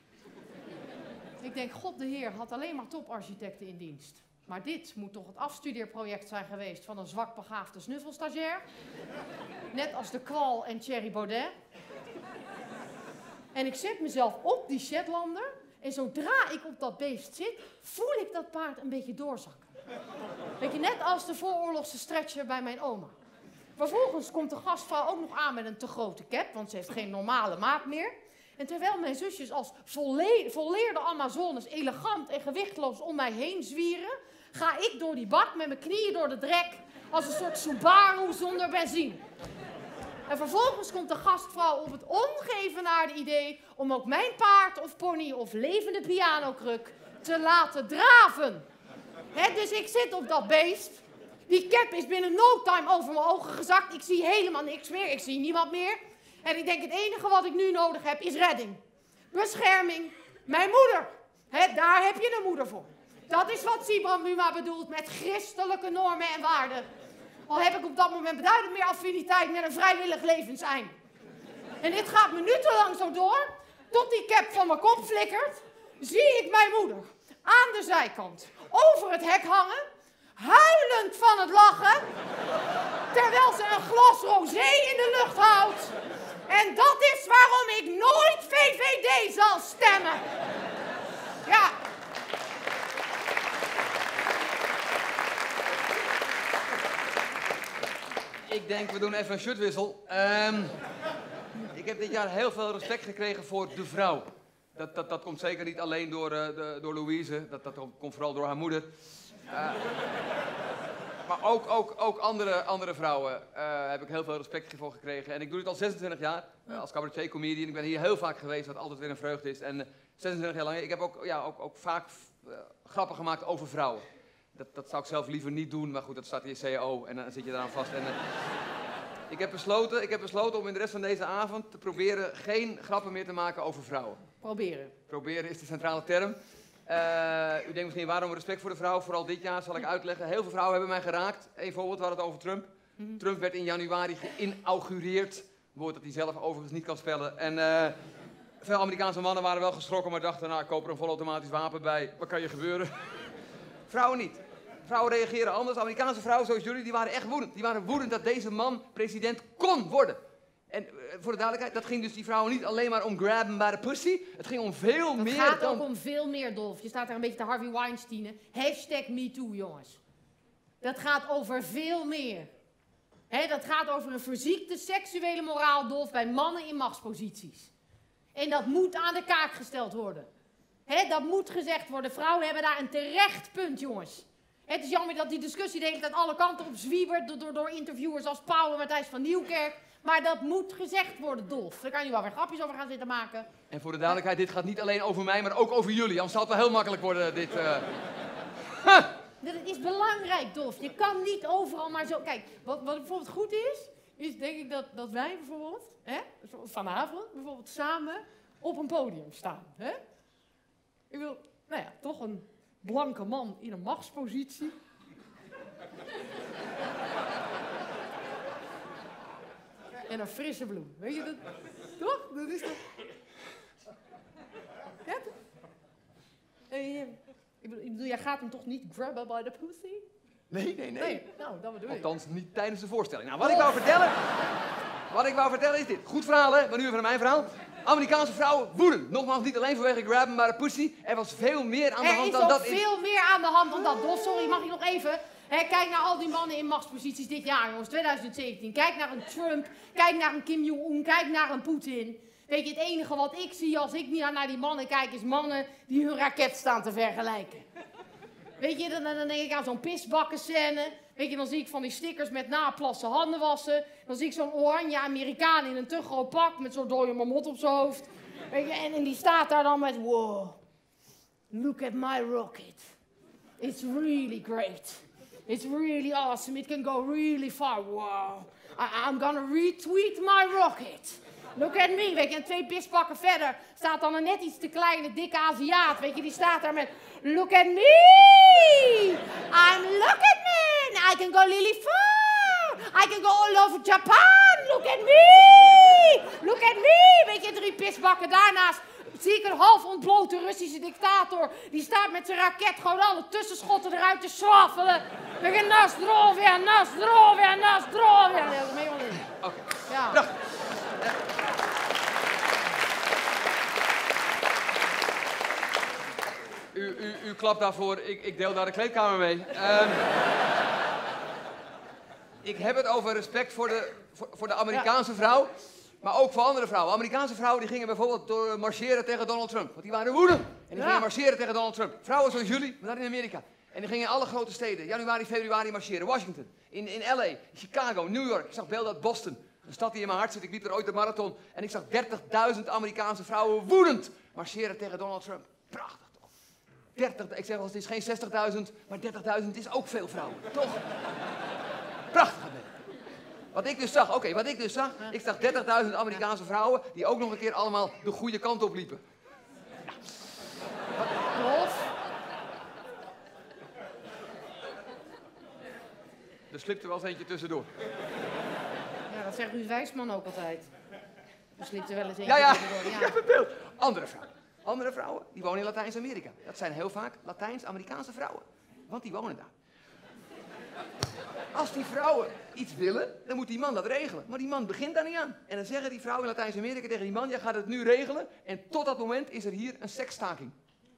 Ik denk, God de Heer had alleen maar toparchitecten in dienst. Maar dit moet toch het afstudeerproject zijn geweest van een zwak begaafde snuffelstagiair. Net als de kwal en Thierry Baudet. En ik zet mezelf op die Shetlander. En zodra ik op dat beest zit, voel ik dat paard een beetje doorzakken. Weet je, net als de vooroorlogse stretcher bij mijn oma. Vervolgens komt de gastvrouw ook nog aan met een te grote cap, want ze heeft geen normale maat meer. En terwijl mijn zusjes als volleerde Amazones elegant en gewichtloos om mij heen zwieren, ga ik door die bak met mijn knieën door de drek als een soort Subaru zonder benzine. En vervolgens komt de gastvrouw op het ongeëvenaarde idee om ook mijn paard of pony of levende pianokruk te laten draven. Dus ik zit op dat beest. Die cap is binnen no time over mijn ogen gezakt. Ik zie helemaal niks meer. Ik zie niemand meer. En ik denk, het enige wat ik nu nodig heb is redding. Bescherming. Mijn moeder. Daar heb je een moeder voor. Dat is wat Sibram Buma bedoelt met christelijke normen en waarden. Al heb ik op dat moment beduidend meer affiniteit met een vrijwillig levenseinde. En dit gaat minutenlang zo door, tot die cap van mijn kop flikkert, zie ik mijn moeder aan de zijkant over het hek hangen, huilend van het lachen, terwijl ze een glas rosé in de lucht houdt. En dat is waarom ik nooit VVD zal stemmen. Ja. Ik denk, we doen even een shirtwissel. Ik heb dit jaar heel veel respect gekregen voor de vrouw. Dat komt zeker niet alleen door Louise. Dat komt vooral door haar moeder. Maar ook andere vrouwen heb ik heel veel respect voor gekregen. En ik doe dit al 26 jaar als cabaretier-comedian. Ik ben hier heel vaak geweest, wat altijd weer een vreugde is. En 26 jaar lang. Ik heb ook vaak grappen gemaakt over vrouwen. Dat zou ik zelf liever niet doen, maar goed, dat staat in je CAO en dan zit je eraan vast. En, ik heb besloten om in de rest van deze avond te proberen geen grappen meer te maken over vrouwen. Proberen. Proberen is de centrale term. U denkt misschien, waarom respect voor de vrouw? Vooral dit jaar zal ik uitleggen. Heel veel vrouwen hebben mij geraakt. Eén voorbeeld, we hadden het over Trump. Trump werd in januari geïnaugureerd. Een woord dat hij zelf overigens niet kan spellen. En veel Amerikaanse mannen waren wel geschrokken, maar dachten, nou, ik koop er een volautomatisch wapen bij. Wat kan je gebeuren? Vrouwen niet. Vrouwen reageren anders. Amerikaanse vrouwen zoals jullie, die waren echt woedend. Die waren woedend dat deze man president kon worden. En voor de duidelijkheid, dat ging dus die vrouwen niet alleen maar om grabben by the pussy. Het ging om veel meer dan... Het gaat ook om veel meer, Dolf. Je staat daar een beetje te Harvey Weinsteinen. #MeToo, jongens. Dat gaat over veel meer. Dat gaat over een verziekte seksuele moraal, Dolf, bij mannen in machtsposities. En dat moet aan de kaak gesteld worden. Dat moet gezegd worden. Vrouwen hebben daar een terecht punt, jongens. Het is jammer dat die discussie de hele tijd alle kanten op zwiebert door interviewers als Pauw en Matthijs van Nieuwkerk. Maar dat moet gezegd worden, Dolf. Daar kan je wel weer grapjes over gaan zitten maken. En voor de duidelijkheid, dit gaat niet alleen over mij, maar ook over jullie. Anders zal het wel heel makkelijk worden, dit... Dat is belangrijk, Dolf. Je kan niet overal maar zo... Kijk, wat bijvoorbeeld goed is denk ik dat wij bijvoorbeeld, vanavond bijvoorbeeld samen op een podium staan. Ik wil, toch een blanke man in een machtspositie. En een frisse bloem. Weet je dat? Toch? Dat is toch... Ja? Ik bedoel, jij gaat hem toch niet grabben by the pussy? Nee. Nou, dat bedoel ik. Althans, niet tijdens de voorstelling. Nou, wat ik wou vertellen is dit. Goed verhaal, hè? Maar nu even mijn verhaal. Amerikaanse vrouwen woedend. Nogmaals, niet alleen vanwege grabben by the pussy. Er was veel meer aan de hand dan dat. Er is veel meer aan de hand dan dat. Dolf, sorry, mag ik nog even... kijk naar al die mannen in machtsposities dit jaar, jongens, 2017. Kijk naar een Trump, kijk naar een Kim Jong-un, kijk naar een Poetin. Weet je, het enige wat ik zie als ik naar die mannen kijk, is mannen die hun raket staan te vergelijken. Weet je, dan denk ik aan zo'n pisbakkenscène. Weet je, dan zie ik van die stickers met naplassen, handen wassen. Dan zie ik zo'n oranje Amerikaan in een te groot pak met zo'n dode mamot op zijn hoofd. Weet je, en die staat daar dan met, wow, look at my rocket. It's really great. It's really awesome. It can go really far. Wow. I'm gonna retweet my rocket. Look at me. Weet je, en 2 pispakken verder staat dan een net iets te kleine, dikke Aziat. Weet je, die staat daar met... Look at me. Look at me. I can go really far. I can go all over Japan. Look at me. Look at me. Weet je, 3 pisbakken daarnaast. Zie ik een half ontblote Russische dictator. Die staat met zijn raket gewoon alle tussenschotten eruit te swaffelen. Weet je, Nostrovia, Nostrovia, Nostrovia. Ja, dat is helemaal niet. Oké. Ja. Dag. U klapt daarvoor. Ik deel daar de kleedkamer mee. Ik heb het over respect voor de Amerikaanse vrouw. Maar ook voor andere vrouwen. Amerikaanse vrouwen die gingen bijvoorbeeld marcheren tegen Donald Trump. Want die waren woedend. En die gingen marcheren tegen Donald Trump. Vrouwen zoals jullie, maar dan in Amerika. En die gingen in alle grote steden, januari, februari marcheren. Washington, in LA, Chicago, New York. Ik zag beelden uit Boston. Een stad die in mijn hart zit. Ik liep er ooit de marathon. En ik zag 30.000 Amerikaanse vrouwen woedend marcheren tegen Donald Trump. Prachtig toch? 30, ik zeg wel, het is geen 60.000, maar 30.000 is ook veel vrouwen. Toch? Prachtig beeld. Wat ik dus zag, ik zag 30.000 Amerikaanse vrouwen die ook nog een keer allemaal de goede kant op liepen. Dolf? Er slipt er wel eens eentje tussendoor. Ja, dat zegt Ruud Wijsman ook altijd. Er slipt er wel eens eentje tussendoor. Ja, ik heb het beeld. Andere vrouwen, die wonen in Latijns-Amerika. Dat zijn heel vaak Latijns-Amerikaanse vrouwen. Want die wonen daar. Als die vrouwen iets willen, dan moet die man dat regelen. Maar die man begint daar niet aan. En dan zeggen die vrouwen in Latijns-Amerika tegen die man, jij gaat het nu regelen. En tot dat moment is er hier een seksstaking.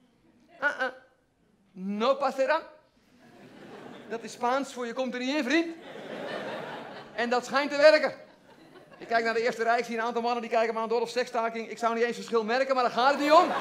No pasará. Dat is Spaans voor je komt er niet in, vriend. En dat schijnt te werken. Ik kijk naar de eerste rij, ik zie een aantal mannen die kijken me aan door op seksstaking. Ik zou niet eens verschil merken, maar daar gaat het niet om.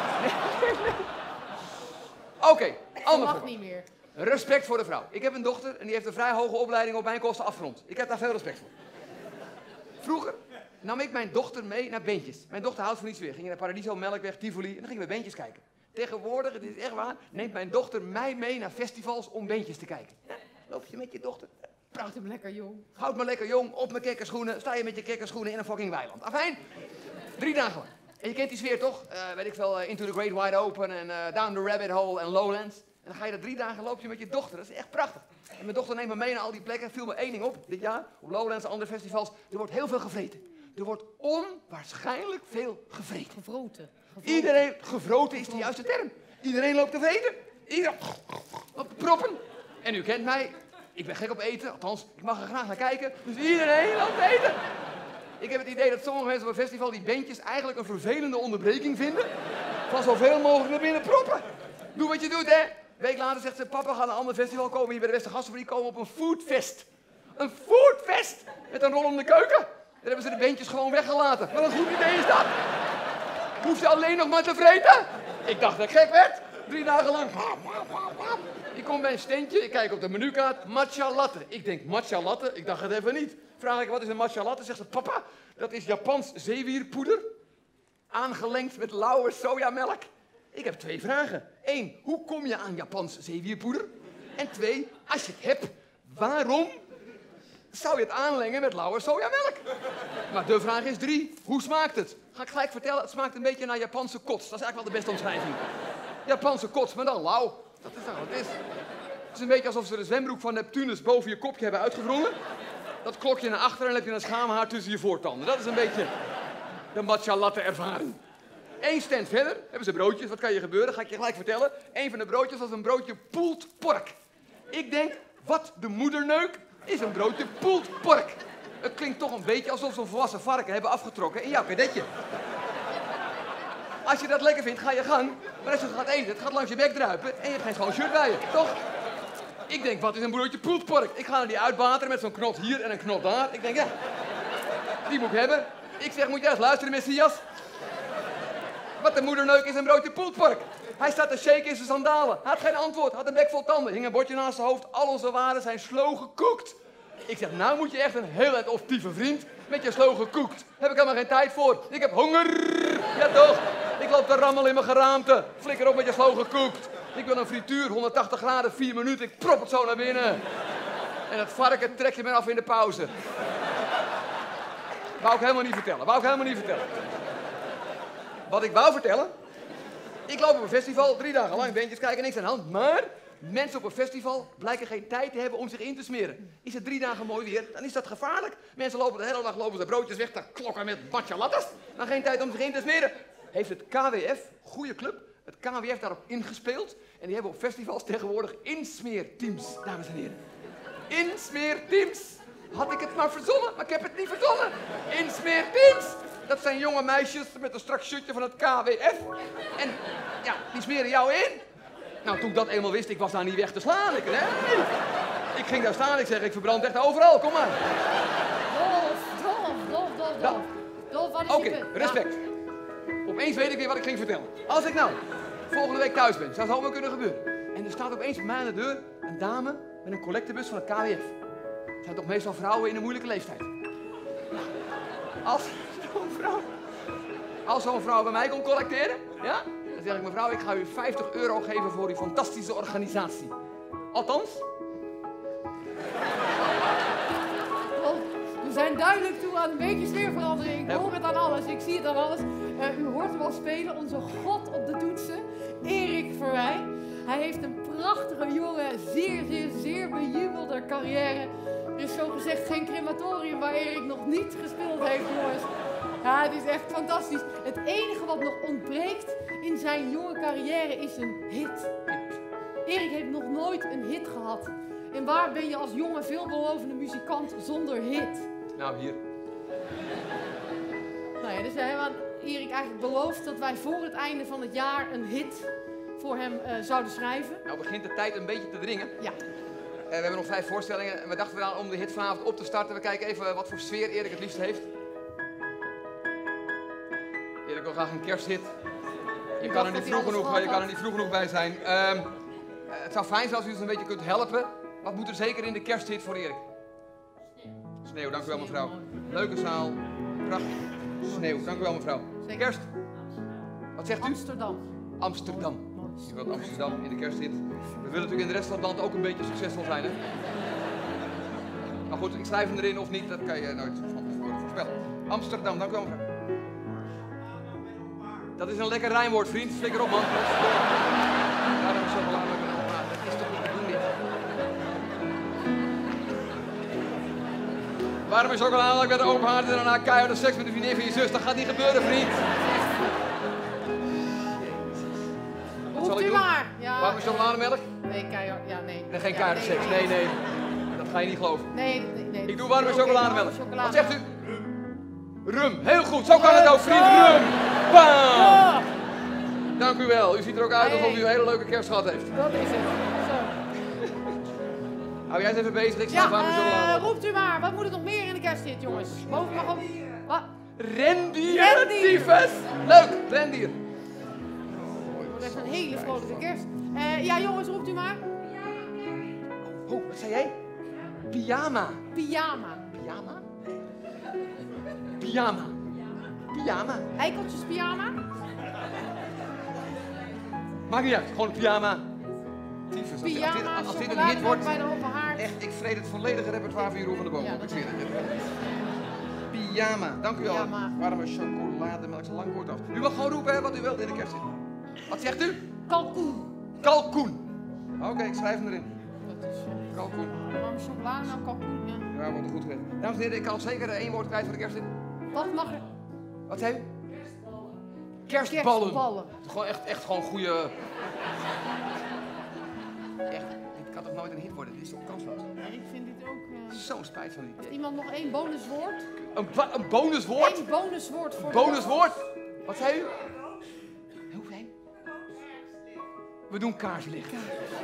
Oké, Dat mag niet meer. Respect voor de vrouw. Ik heb een dochter en die heeft een vrij hoge opleiding op mijn kosten afgerond. Ik heb daar veel respect voor. Vroeger nam ik mijn dochter mee naar bandjes. Mijn dochter houdt van niets weer. Ging naar Paradiso, Melkweg, Tivoli en dan gingen we bandjes kijken. Tegenwoordig, dit is echt waar, neemt mijn dochter mij mee naar festivals om bandjes te kijken. Ja, loop je met je dochter? Houd hem lekker jong. Houd me lekker jong, op mijn kikkerschoenen. Sta je met je kikkerschoenen in een fucking weiland. Afijn, 3 dagen lang. En je kent die sfeer toch? Weet ik veel, Into the Great Wide Open en Down the Rabbit Hole en Lowlands. En dan ga je er 3 dagen loop je met je dochter. Dat is echt prachtig. En mijn dochter neemt me mee naar al die plekken. Viel me 1 ding op dit jaar. Op Lowlands en andere festivals. Er wordt heel veel gevreten. Er wordt onwaarschijnlijk veel gevreten. Gevroten. Iedereen, gevroten is de juiste term. Iedereen loopt te vreten. Iedereen op de proppen. En u kent mij. Ik ben gek op eten. Althans, ik mag er graag naar kijken. Dus iedereen loopt eten. Ik heb het idee dat sommige mensen op een festival die bandjes eigenlijk een vervelende onderbreking vinden. Van zoveel mogelijk naar binnen proppen. Doe wat je doet, hè. Een week later zegt ze, papa, ga naar een ander festival komen. Hier bij de Westergassenfabriek komen op een foodfest. Een foodfest! Met een rollende keuken. Daar hebben ze de bandjes gewoon weggelaten. Wat een goed idee is dat. Hoef je alleen nog maar te vreten? Ik dacht dat ik gek werd. 3 dagen lang. Ik kom bij een standje, ik kijk op de menukaart. Matcha latte. Ik denk, matcha latte? Ik dacht het even niet. Vraag ik, wat is een matcha latte? Zegt ze, papa, dat is Japans zeewierpoeder. Aangelengd met lauwe sojamelk. Ik heb 2 vragen. 1, hoe kom je aan Japans zeewierpoeder? En 2, als je het hebt, waarom zou je het aanlengen met lauwe sojamelk? Maar de vraag is 3, hoe smaakt het? Ga ik gelijk vertellen, het smaakt een beetje naar Japanse kots. Dat is eigenlijk wel de beste omschrijving. Japanse kots, maar dan lauw. Dat is wat het is. Het is een beetje alsof ze de zwembroek van Neptunus boven je kopje hebben uitgewrongen. Dat klok je naar achteren en dan heb je een schaamhaar tussen je voortanden. Dat is een beetje de matcha latte ervaring. 1 stand verder hebben ze broodjes. Wat kan je gebeuren? Ga ik je gelijk vertellen. 1 van de broodjes was een broodje pulled pork. Ik denk, wat de moederneuk is een broodje pulled pork. Het klinkt toch een beetje alsof ze een volwassen varken hebben afgetrokken in jouw kadetje. Als je dat lekker vindt, ga je gang. Maar als je het gaat eten, het gaat langs je bek druipen en je hebt geen schoon shirt bij je, toch? Ik denk, wat is een broodje pulled pork? Ik ga naar die uitbateren met zo'n knot hier en een knot daar. Ik denk, ja, die moet ik hebben. Ik zeg, moet je eens luisteren, Messias? Wat de moederneuk is een broodje pulled pork. Hij staat te shaken in zijn sandalen. Hij had geen antwoord, had een bek vol tanden. Hing een bordje naast zijn hoofd. Al onze waren zijn slow gekookt. Ik zeg, nou moet je echt een heel erg optieve vriend met je slow gekookt. Heb ik helemaal geen tijd voor. Ik heb honger. Ja toch? Ik loop te rammelen in mijn geraamte. Flikker op met je slow gekookt. Ik wil een frituur, 180 graden, 4 minuten. Ik prop het zo naar binnen. En het varken trekt je me af in de pauze. Wou ik helemaal niet vertellen. Wat ik wou vertellen. Ik loop op een festival, 3 dagen lang bandjes kijken, niks aan de hand. Maar mensen op een festival blijken geen tijd te hebben om zich in te smeren. Is het 3 dagen mooi weer, dan is dat gevaarlijk. Mensen lopen de hele dag de broodjes weg te klokken met matcha lattes. Dan geen tijd om zich in te smeren. Heeft het KWF, goede club, het KWF daarop ingespeeld. En die hebben op festivals tegenwoordig insmeerteams, dames en heren. Insmeerteams. Had ik het maar verzonnen, maar ik heb het niet verzonnen. Insmeerteams. Dat zijn jonge meisjes met een strak shirtje van het KWF. En ja, die smeren jou in. Nou, toen ik dat eenmaal wist, ik was daar niet weg te slaan. Ik ging daar staan, ik zeg, ik verbrand echt overal, kom maar. Dolf, wat is je punt? Respect. Opeens weet ik weer wat ik ging vertellen. Als ik nou volgende week thuis ben, zou het allemaal kunnen gebeuren. En er staat opeens bij mij aan de deur een dame met een collectebus van het KWF. Het zijn toch meestal vrouwen in een moeilijke leeftijd. Als zo'n vrouw bij mij komt collecteren, ja, dan zeg ik, mevrouw, ik ga u €50 geven voor uw fantastische organisatie. Althans. We zijn duidelijk toe aan een beetje sfeerverandering. Ik hoor het aan alles, ik zie het aan alles. U hoort hem al spelen, onze god op de toetsen, Erik Verwij. Hij heeft een prachtige, jonge, zeer bejubelde carrière. Er is zogezegd geen crematorium waar Erik nog niet gespeeld heeft, jongens. Ja, het is echt fantastisch. Het enige wat nog ontbreekt in zijn jonge carrière is een hit. Erik heeft nog nooit een hit gehad. En waar ben je als jonge, veelbelovende muzikant zonder hit? Nou, hier. Nou ja, dus we hebben aan Erik eigenlijk beloofd dat wij voor het einde van het jaar een hit voor hem zouden schrijven. Nou begint de tijd een beetje te dringen. Ja. We hebben nog 5 voorstellingen en we dachten om de hit vanavond op te starten. We kijken even wat voor sfeer Erik het liefst heeft. Erik wil graag een kersthit. Je kan er niet vroeg genoeg bij zijn. Het zou fijn zijn als u ons een beetje kunt helpen. Wat moet er zeker in de kersthit voor Erik? Sneeuw, dank u wel mevrouw. Leuke zaal, prachtig. Sneeuw, dank u wel mevrouw. Kerst. Wat zegt u? Amsterdam. Je wilt Amsterdam in de kersthit. We willen natuurlijk in de rest van het land ook een beetje succesvol zijn, hè? Maar goed, ik schrijf hem erin of niet, dat kan je nooit van tevoren voorspellen. Amsterdam, dank u wel mevrouw. Dat is een lekker rijmwoord, vriend. Flikker op, man. Waarom is chocolade met een open haard? Dat is toch niet te doen, dit? Waarom is chocolade met een open haard en daarna keiharde seks met de vriendin van je zus? Dat gaat niet gebeuren, vriend. Roept u maar. Ja. Waarom is chocolademelk? Nee, keihard. Ja, nee. Nee, geen keiharde seks. Nee. Dat ga je niet geloven. Nee. Ik doe warme chocolademelk. Chocolade. Wat zegt u? Rum. Heel goed. Zo kan het ook, vriend. Rum. Bam. Dank u wel. U ziet er ook uit alsof u een hele leuke kerst gehad heeft. Dat is het. Zo. Hou jij eens even bezig. Ik sta warme chocolade. Roept u maar. Wat moet er nog meer in de kersthit, jongens? Boven mag ook... Wat? Rendier. Tyfus. Leuk. Rendier. Het wordt echt een hele vrolijke kerst. Ja, jongens, roept u maar. Oh, wat zei jij? Pyjama. Pyjama. Pyjama? Pyjama. Pyjama. Eikeltjes pyjama? Maakt niet uit, gewoon een pyjama. Tyfus. Pyjama, Als dit een hit wordt, bij de open haard. echt, ik vreet het volledige repertoire van Jeroen van der Boom. Ja, Ik zweer het. Pyjama, dank u wel. Pyjama. Warme chocolademelk, zo lang woord af. U mag gewoon roepen hè, wat u wilt in de kerst. Wat zegt u? Kalkoen. Kalkoen. Oké, ik schrijf hem erin. Dat is... Kalkoen. Warme chocolade, nou kalkoen, ja. Ja, wordt goed geregeld. Dames en heren, ik kan zeker één woord kwijt voor de kerst. Wat mag er? Wat zei u? Kerstballen. Kerstballen. Gewoon echt gewoon goede. Echt, dit kan toch nooit een hit worden? Dit is toch kansloos? Nee, ik vind dit ook... Zo'n spijt van die. Heeft iemand nog één bonuswoord? Een bonuswoord? Eén bonuswoord voor Bonuswoord? Wat zei u? Hoeveel? We doen kaarslicht.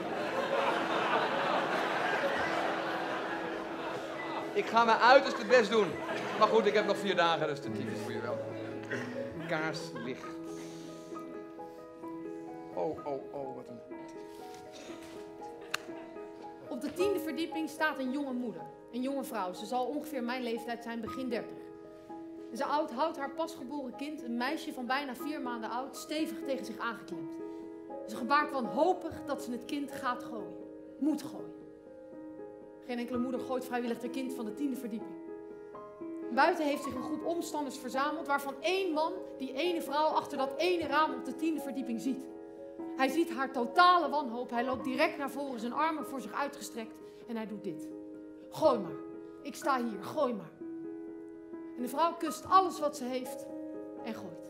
Ik ga mijn uiterste best doen. Maar goed, ik heb nog 4 dagen, dus de tyfus voor je wel. Kaarslicht. Oh, wat een... Op de 10e verdieping staat een jonge moeder. Een jonge vrouw. Ze zal ongeveer mijn leeftijd zijn, begin 30. Ze houdt haar pasgeboren kind, een meisje van bijna 4 maanden oud, stevig tegen zich aangeklemd. Ze gebaart wanhopig dat ze het kind gaat gooien. Moet gooien. Geen enkele moeder gooit vrijwillig haar kind van de 10e verdieping. Buiten heeft zich een groep omstanders verzameld, waarvan 1 man die ene vrouw achter dat ene raam op de 10e verdieping ziet. Hij ziet haar totale wanhoop. Hij loopt direct naar voren, zijn armen voor zich uitgestrekt en hij doet dit. Gooi maar. Ik sta hier, gooi maar. En de vrouw kust alles wat ze heeft en gooit.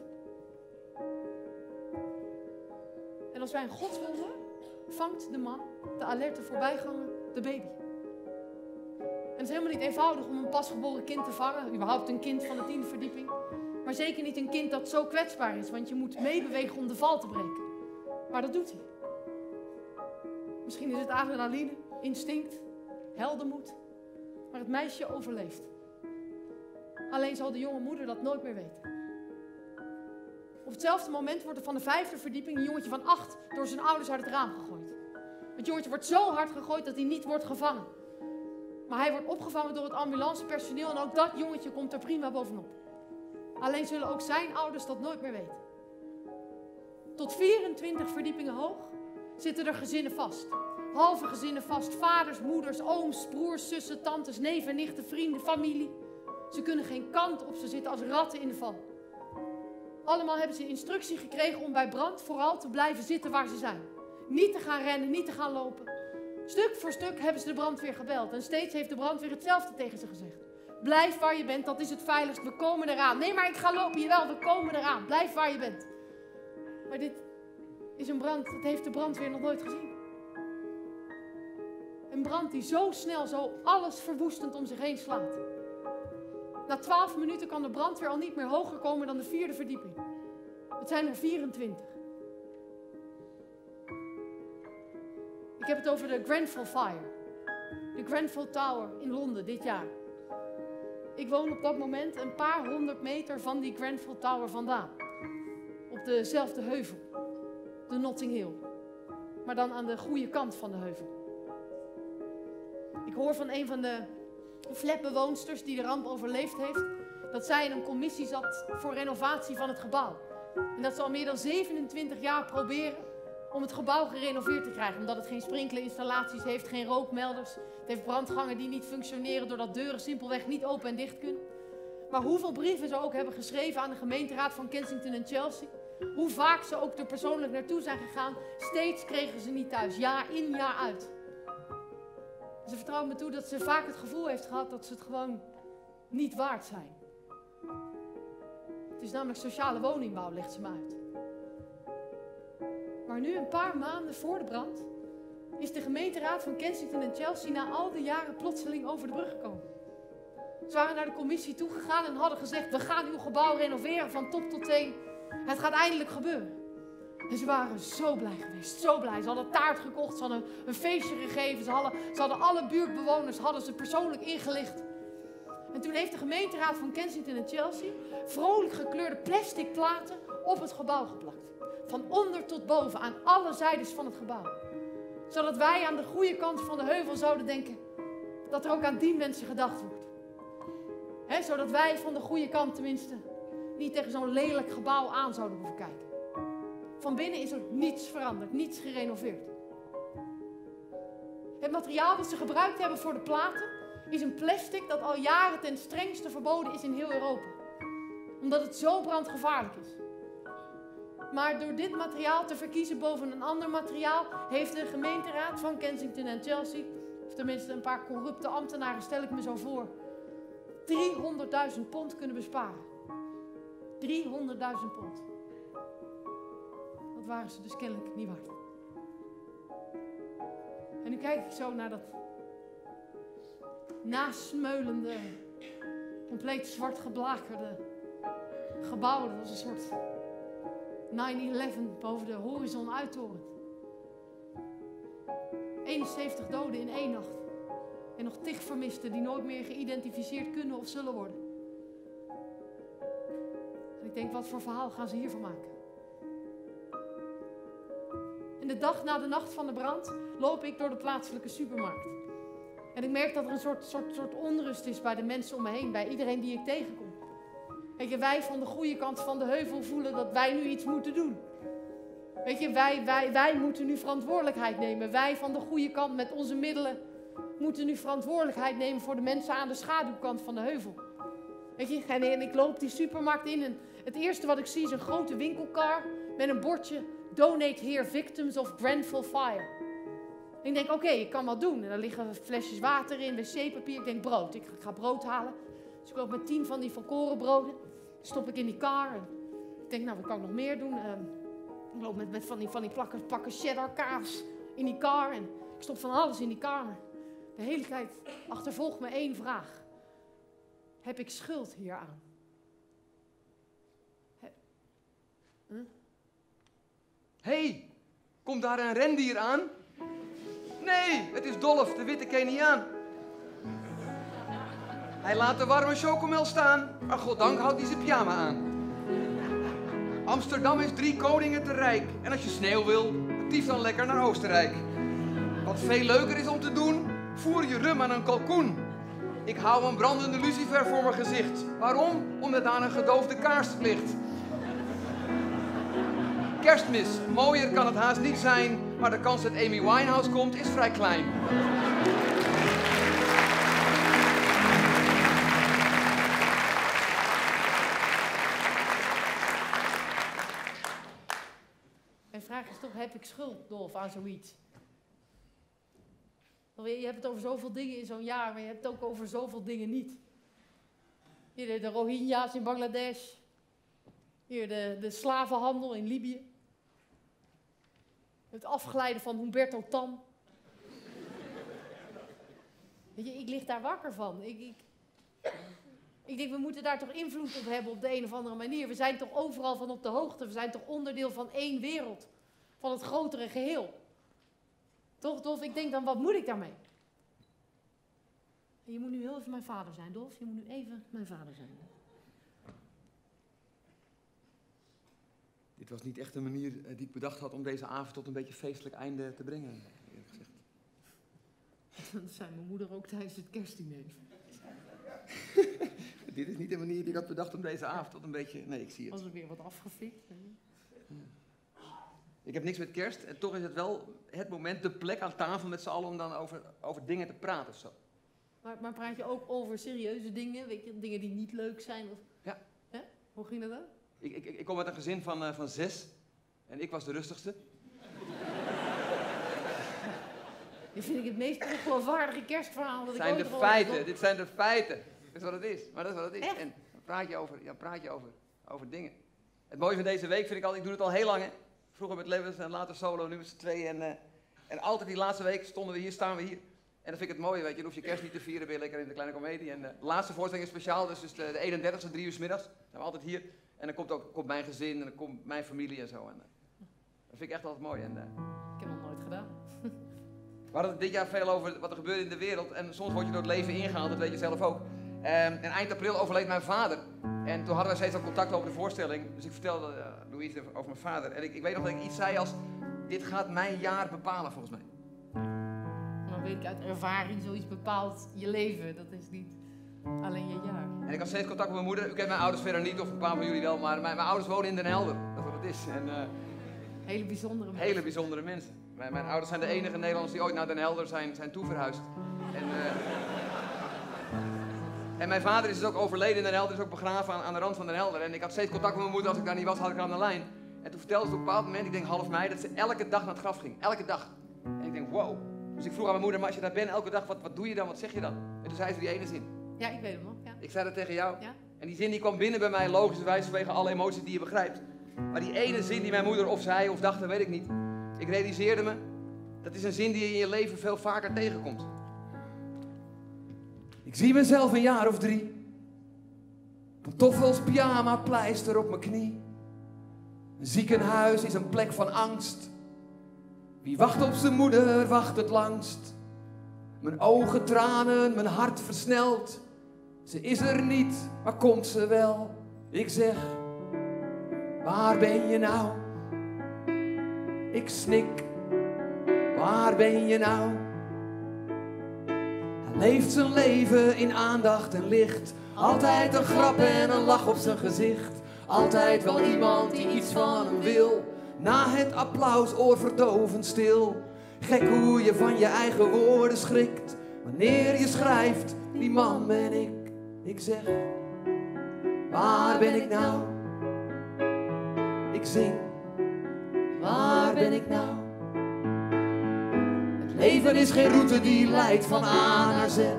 En als wij een godswonder, vangt de man, de alerte voorbijganger, de baby. En het is helemaal niet eenvoudig om een pasgeboren kind te vangen, überhaupt een kind van de 10e verdieping. Maar zeker niet een kind dat zo kwetsbaar is, want je moet meebewegen om de val te breken. Maar dat doet hij. Misschien is het adrenaline, instinct, heldenmoed, maar het meisje overleeft. Alleen zal de jonge moeder dat nooit meer weten. Op hetzelfde moment wordt er van de 5e verdieping een jongetje van 8 door zijn ouders uit het raam gegooid. Het jongetje wordt zo hard gegooid dat hij niet wordt gevangen. Maar hij wordt opgevangen door het ambulancepersoneel en ook dat jongetje komt er prima bovenop. Alleen zullen ook zijn ouders dat nooit meer weten. Tot 24 verdiepingen hoog zitten er gezinnen vast. Halve gezinnen vast, vaders, moeders, ooms, broers, zussen, tantes, neven, nichten, vrienden, familie. Ze kunnen geen kant op, ze zitten als ratten in de val. Allemaal hebben ze instructie gekregen om bij brand vooral te blijven zitten waar ze zijn. Niet te gaan rennen, niet te gaan lopen. Stuk voor stuk hebben ze de brandweer gebeld. En steeds heeft de brandweer hetzelfde tegen ze gezegd. Blijf waar je bent, dat is het veiligst, we komen eraan. Nee, maar ik ga lopen, jawel, we komen eraan. Blijf waar je bent. Maar dit is een brand, dat heeft de brandweer nog nooit gezien. Een brand die zo snel, zo alles verwoestend om zich heen slaat. Na 12 minuten kan de brandweer al niet meer hoger komen dan de 4e verdieping. Het zijn er 24. Ik heb het over de Grenfell Fire. De Grenfell Tower in Londen dit jaar. Ik woon op dat moment een paar 100 meter van die Grenfell Tower vandaan. Op dezelfde heuvel. De Notting Hill. Maar dan aan de goede kant van de heuvel. Ik hoor van een van de flatbewoonsters die de ramp overleefd heeft, dat zij in een commissie zat voor renovatie van het gebouw. En dat ze al meer dan 27 jaar proberen om het gebouw gerenoveerd te krijgen. Omdat het geen sprinklerinstallaties heeft, geen rookmelders. Het heeft brandgangen die niet functioneren doordat deuren simpelweg niet open en dicht kunnen. Maar hoeveel brieven ze ook hebben geschreven aan de gemeenteraad van Kensington en Chelsea. Hoe vaak ze ook er persoonlijk naartoe zijn gegaan. Steeds kregen ze niet thuis, jaar in jaar uit. Ze vertrouwt me toe dat ze vaak het gevoel heeft gehad dat ze het gewoon niet waard zijn. Het is namelijk sociale woningbouw, legt ze me uit. Maar nu, een paar maanden voor de brand, is de gemeenteraad van Kensington en Chelsea na al die jaren plotseling over de brug gekomen. Ze waren naar de commissie toegegaan en hadden gezegd, we gaan uw gebouw renoveren van top tot teen. Het gaat eindelijk gebeuren. En ze waren zo blij geweest, zo blij. Ze hadden taart gekocht, ze hadden een feestje gegeven. Ze hadden alle buurtbewoners persoonlijk ingelicht. En toen heeft de gemeenteraad van Kensington en Chelsea vrolijk gekleurde plastic platen op het gebouw geplakt. Van onder tot boven, aan alle zijdes van het gebouw. Zodat wij aan de goede kant van de heuvel zouden denken dat er ook aan die mensen gedacht wordt. Zodat wij van de goede kant tenminste niet tegen zo'n lelijk gebouw aan zouden hoeven kijken. Van binnen is er niets veranderd, niets gerenoveerd. Het materiaal dat ze gebruikt hebben voor de platen is een plastic dat al jaren ten strengste verboden is in heel Europa. Omdat het zo brandgevaarlijk is. Maar door dit materiaal te verkiezen boven een ander materiaal heeft de gemeenteraad van Kensington en Chelsea, of tenminste een paar corrupte ambtenaren, stel ik me zo voor, 300.000 pond kunnen besparen. 300.000 pond. Dat waren ze dus kennelijk niet waard. En nu kijk ik zo naar dat nasmeulende, compleet zwart geblakerde gebouw. Dat was een soort 9/11 boven de horizon uittorend. 71 doden in 1 nacht. En nog tig vermisten die nooit meer geïdentificeerd kunnen of zullen worden. En ik denk, wat voor verhaal gaan ze hiervan maken? En de dag na de nacht van de brand loop ik door de plaatselijke supermarkt. En ik merk dat er een soort onrust is bij de mensen om me heen, bij iedereen die ik tegenkom. Weet je, wij van de goede kant van de heuvel voelen dat wij nu iets moeten doen. Weet je, wij moeten nu verantwoordelijkheid nemen. Wij van de goede kant met onze middelen moeten nu verantwoordelijkheid nemen voor de mensen aan de schaduwkant van de heuvel. Weet je, en ik loop die supermarkt in en het eerste wat ik zie is een grote winkelkar met een bordje Donate here victims of Grenfell fire. En ik denk, oké, ik kan wat doen. En daar liggen flesjes water in, wc-papier. Ik denk, brood. Ik ga brood halen. Dus ik loop met 10 van die volkorenbroden. Stop ik in die kar. En ik denk, nou, wat kan ik nog meer doen? Ik loop met van die plakken cheddar kaas in die kar. En ik stop van alles in die kar. Maar de hele tijd achtervolgt me 1 vraag. Heb ik schuld hieraan? Hé, komt daar een rendier aan? Nee, het is Dolf, de witte Keniaan. Hij laat de warme chocomel staan, maar goddank houdt hij zijn pyjama aan. Amsterdam is 3 koningen te rijk. En als je sneeuw wil, tief dan lekker naar Oostenrijk. Wat veel leuker is om te doen, voer je rum aan een kalkoen. Ik hou een brandende lucifer voor mijn gezicht. Waarom? Omdat aan een gedoofde kaars ligt. Kerstmis, mooier kan het haast niet zijn, maar de kans dat Amy Winehouse komt is vrij klein. Mijn vraag is toch, heb ik schuld, Dolf, aan zoiets? Je hebt het over zoveel dingen in zo'n jaar, maar je hebt het ook over zoveel dingen niet. Hier de Rohingya's in Bangladesh. Hier de slavenhandel in Libië. Het afglijden van Humberto Tan. Weet je, ik lig daar wakker van. Ik denk, we moeten daar toch invloed op hebben op de een of andere manier. We zijn toch overal van op de hoogte. We zijn toch onderdeel van één wereld. Van het grotere geheel. Toch, Dolf? Ik denk dan, wat moet ik daarmee? En je moet nu heel even mijn vader zijn, Dolf. Je moet nu even mijn vader zijn. Dit was niet echt een manier die ik bedacht had om deze avond tot een beetje feestelijk einde te brengen, eerlijk gezegd. Dat zei mijn moeder ook tijdens het kerstdiner. Dit is niet de manier die ik had bedacht om deze avond tot een beetje... Nee, ik zie het. Was er weer wat afgefikt? Ik heb niks met kerst en toch is het wel het moment, de plek aan tafel met z'n allen om dan over dingen te praten of zo. Maar praat je ook over serieuze dingen? Weet je, dingen die niet leuk zijn? Of... Ja. Hè? Hoe ging dat dan? Ik kom uit een gezin van 6 en ik was de rustigste. Dit vind ik het meest ongeloofwaardige kerstverhaal dat ik ooit Dit zijn de feiten. Dat is wat het is. Maar dat is wat het is. Echt? En dan praat je over dingen. Het mooie van deze week vind ik al, ik doe het al heel lang. Hè. Vroeger met Lewis en later solo, nu met z'n tweeën. En En altijd die laatste week staan we hier. En dan vind ik het mooi, weet je, dan hoef je kerst niet te vieren, ben je lekker in de kleine komedie. En de laatste voorstelling is speciaal, dus de 31e, 3 uur 's middags. Dan zijn we altijd hier. En dan komt mijn gezin en dan komt mijn familie en zo. En, dat vind ik echt altijd mooi. En, Ik heb het nog nooit gedaan. we hadden het dit jaar veel over wat er gebeurt in de wereld. En soms word je door het leven ingehaald, dat weet je zelf ook. En eind april overleed mijn vader. En toen hadden we steeds al contact over de voorstelling. Dus ik vertelde Louise over mijn vader. En ik weet nog dat ik iets zei als, dit gaat mijn jaar bepalen volgens mij. Dan weet ik uit ervaring, zoiets bepaalt je leven. Dat is niet alleen je jaar. En ik had steeds contact met mijn moeder. U kent mijn ouders verder niet, of een paar van jullie wel. Maar mijn ouders wonen in Den Helder. Dat is wat het is. En, hele bijzondere mensen. Hele bijzondere mensen. Mijn ouders zijn de enige Nederlanders die ooit naar Den Helder zijn toeverhuisd. En mijn vader is dus ook overleden in Den Helder, is ook begraven aan de rand van Den Helder. En ik had steeds contact met mijn moeder, als ik daar niet was, had ik haar aan de lijn. En toen vertelde ze op een bepaald moment, ik denk half mei, dat ze elke dag naar het graf ging. Elke dag. En ik denk, wow. Dus ik vroeg aan mijn moeder, maar als je daar bent elke dag, wat doe je dan, wat zeg je dan? En toen zei ze die ene zin. Ja, ik weet hem nog. Ja. Ik zei dat tegen jou. Ja. En die zin die kwam binnen bij mij, logischerwijs vanwege alle emoties die je begrijpt. Maar die ene zin die mijn moeder of zei of dacht, dat weet ik niet. Ik realiseerde me, dat is een zin die je in je leven veel vaker tegenkomt. Ik zie mezelf een jaar of 3. Pantoffels, pyjama, pleister op mijn knie. Een ziekenhuis is een plek van angst. Wie wacht op zijn moeder, wacht het langst. Mijn ogen tranen, mijn hart versnelt. Ze is er niet, maar komt ze wel. Ik zeg, waar ben je nou? Ik snik, waar ben je nou? Hij leeft zijn leven in aandacht en licht. Altijd een grap en een lach op zijn gezicht. Altijd wel iemand die iets van hem wil. Na het applaus oorverdovend stil. Gek hoe je van je eigen woorden schrikt. Wanneer je schrijft, die man ben ik. Ik zeg, waar ben ik nou? Ik zing, waar ben ik nou? Het leven is geen route die leidt van A naar Z.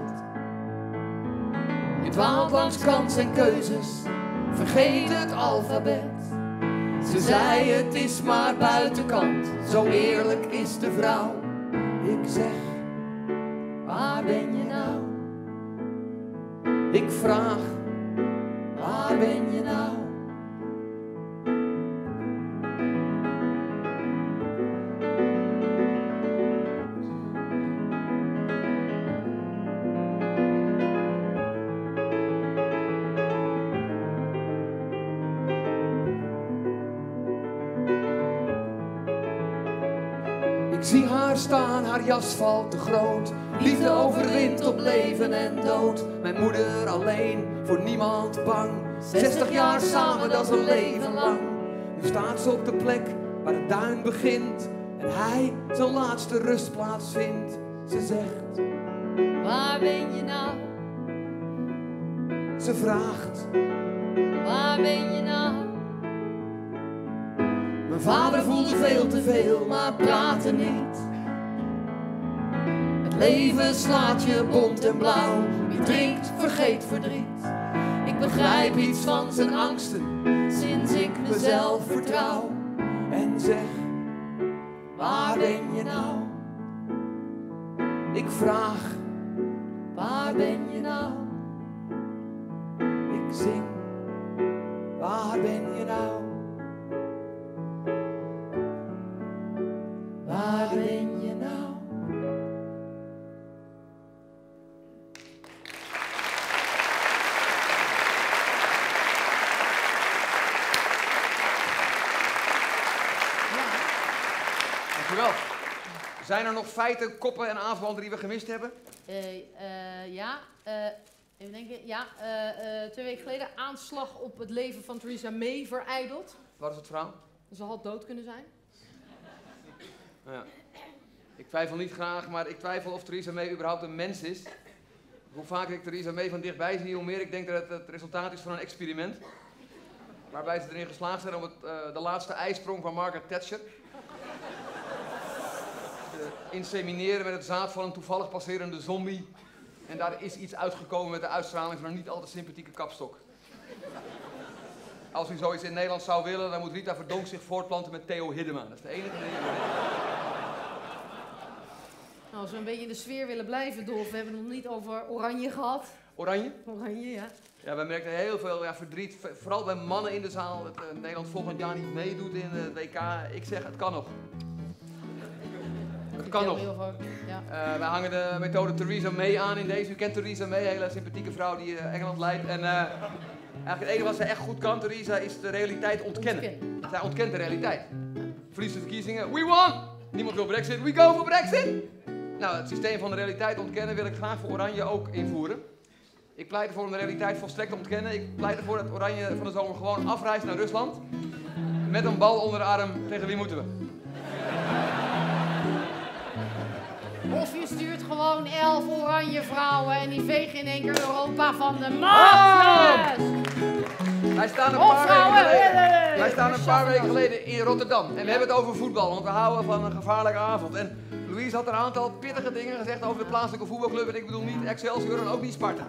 Je dwaalt langs kansen en keuzes, vergeet het alfabet. Ze zei het is maar buitenkant, zo eerlijk is de vrouw. Ik zeg, waar ben je nou? Ik vraag, waar ben je nou? Ik zie haar staan, haar jas valt te groot. Liefde overwint op leven en dood. Mijn moeder alleen, voor niemand bang. 60 jaar samen, dat is een leven lang. Nu staat ze op de plek waar het duin begint. En hij zijn laatste rustplaats vindt. Ze zegt, Waar ben je nou? ze vraagt, Waar ben je nou? mijn vader voelde veel te veel, maar praatte niet. Het leven slaat je bont en blauw. Wie drinkt, vergeet verdriet. Ik begrijp iets van zijn angsten, sinds ik mezelf vertrouw. En zeg, waar ben je nou? Ik vraag, Waar ben je nou? ik zing, waar ben je nou? Waar ben je nou? Dankjewel. Zijn er nog feiten, koppen en aanvallen die we gemist hebben? Even denken. Ja, 2 weken geleden aanslag op het leven van Theresa May verijdeld. Wat is het verhaal? Ze had dood kunnen zijn. Ja. Ik twijfel niet graag, maar ik twijfel of Theresa May überhaupt een mens is. Hoe vaker ik Theresa May van dichtbij zie, hoe meer ik denk dat het het resultaat is van een experiment. Waarbij ze erin geslaagd zijn om de laatste ijsprong van Margaret Thatcher te insemineren met het zaad van een toevallig passerende zombie. En daar is iets uitgekomen met de uitstraling van een niet al te sympathieke kapstok. Als u zoiets in Nederland zou willen, dan moet Rita Verdonk zich voortplanten met Theo Hiddema. Dat is de enige die... Als we een beetje in de sfeer willen blijven, Dolf, we hebben het nog niet over Oranje gehad. Oranje? Oranje, ja. Ja, wij merken heel veel verdriet, vooral bij mannen in de zaal, dat Nederland volgend jaar niet meedoet in het WK. Ik zeg, het kan nog. Het kan nog. Ja. Wij hangen de methode Theresa May aan in deze. U kent Theresa May, een hele sympathieke vrouw die Engeland leidt. En eigenlijk het enige wat zij echt goed kan, Theresa, is de realiteit ontkennen. Zij ontkent de realiteit. Verliest de verkiezingen, we won! Niemand wil Brexit, we go for Brexit! Nou, het systeem van de realiteit ontkennen wil ik graag voor Oranje ook invoeren. Ik pleit ervoor om de realiteit volstrekt te ontkennen. Ik pleit ervoor dat Oranje van de zomer gewoon afreist naar Rusland. Met een bal onder de arm. Tegen wie moeten we? Of je stuurt gewoon 11 oranje vrouwen en die vegen in één keer Europa van de maat. Wij staan een paar weken geleden in Rotterdam. En we hebben het over voetbal, want we houden van een gevaarlijke avond. En Louise had een aantal pittige dingen gezegd over de plaatselijke voetbalclub. En ik bedoel niet Excelsior en ook niet Sparta.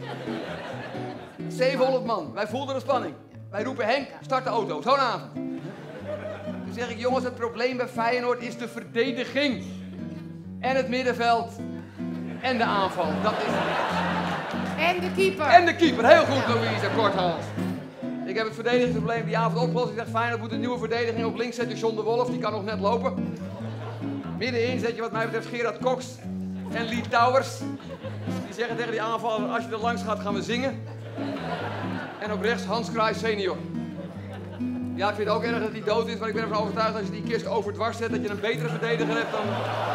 700 man. Wij voelden de spanning. Wij roepen Henk, start de auto. Zo'n avond. Toen zeg ik, jongens, het probleem bij Feyenoord is de verdediging. En het middenveld. En de aanval. Dat is het. En de keeper. En de keeper. Heel goed, Louise Korthals. Ik heb het verdedigingsprobleem die avond opgelost. Ik zeg, Feyenoord moet een nieuwe verdediging. Op links zetten John de Wolf, die kan nog net lopen. Middenin zet je wat mij betreft Gerard Cox en Lee Towers. Die zeggen tegen die aanvaller, als je er langs gaat, gaan we zingen. En op rechts Hans Kraai senior. Ja, ik vind het ook erg dat hij dood is, maar ik ben ervan overtuigd dat als je die kist overdwars zet, dat je een betere verdediger hebt dan...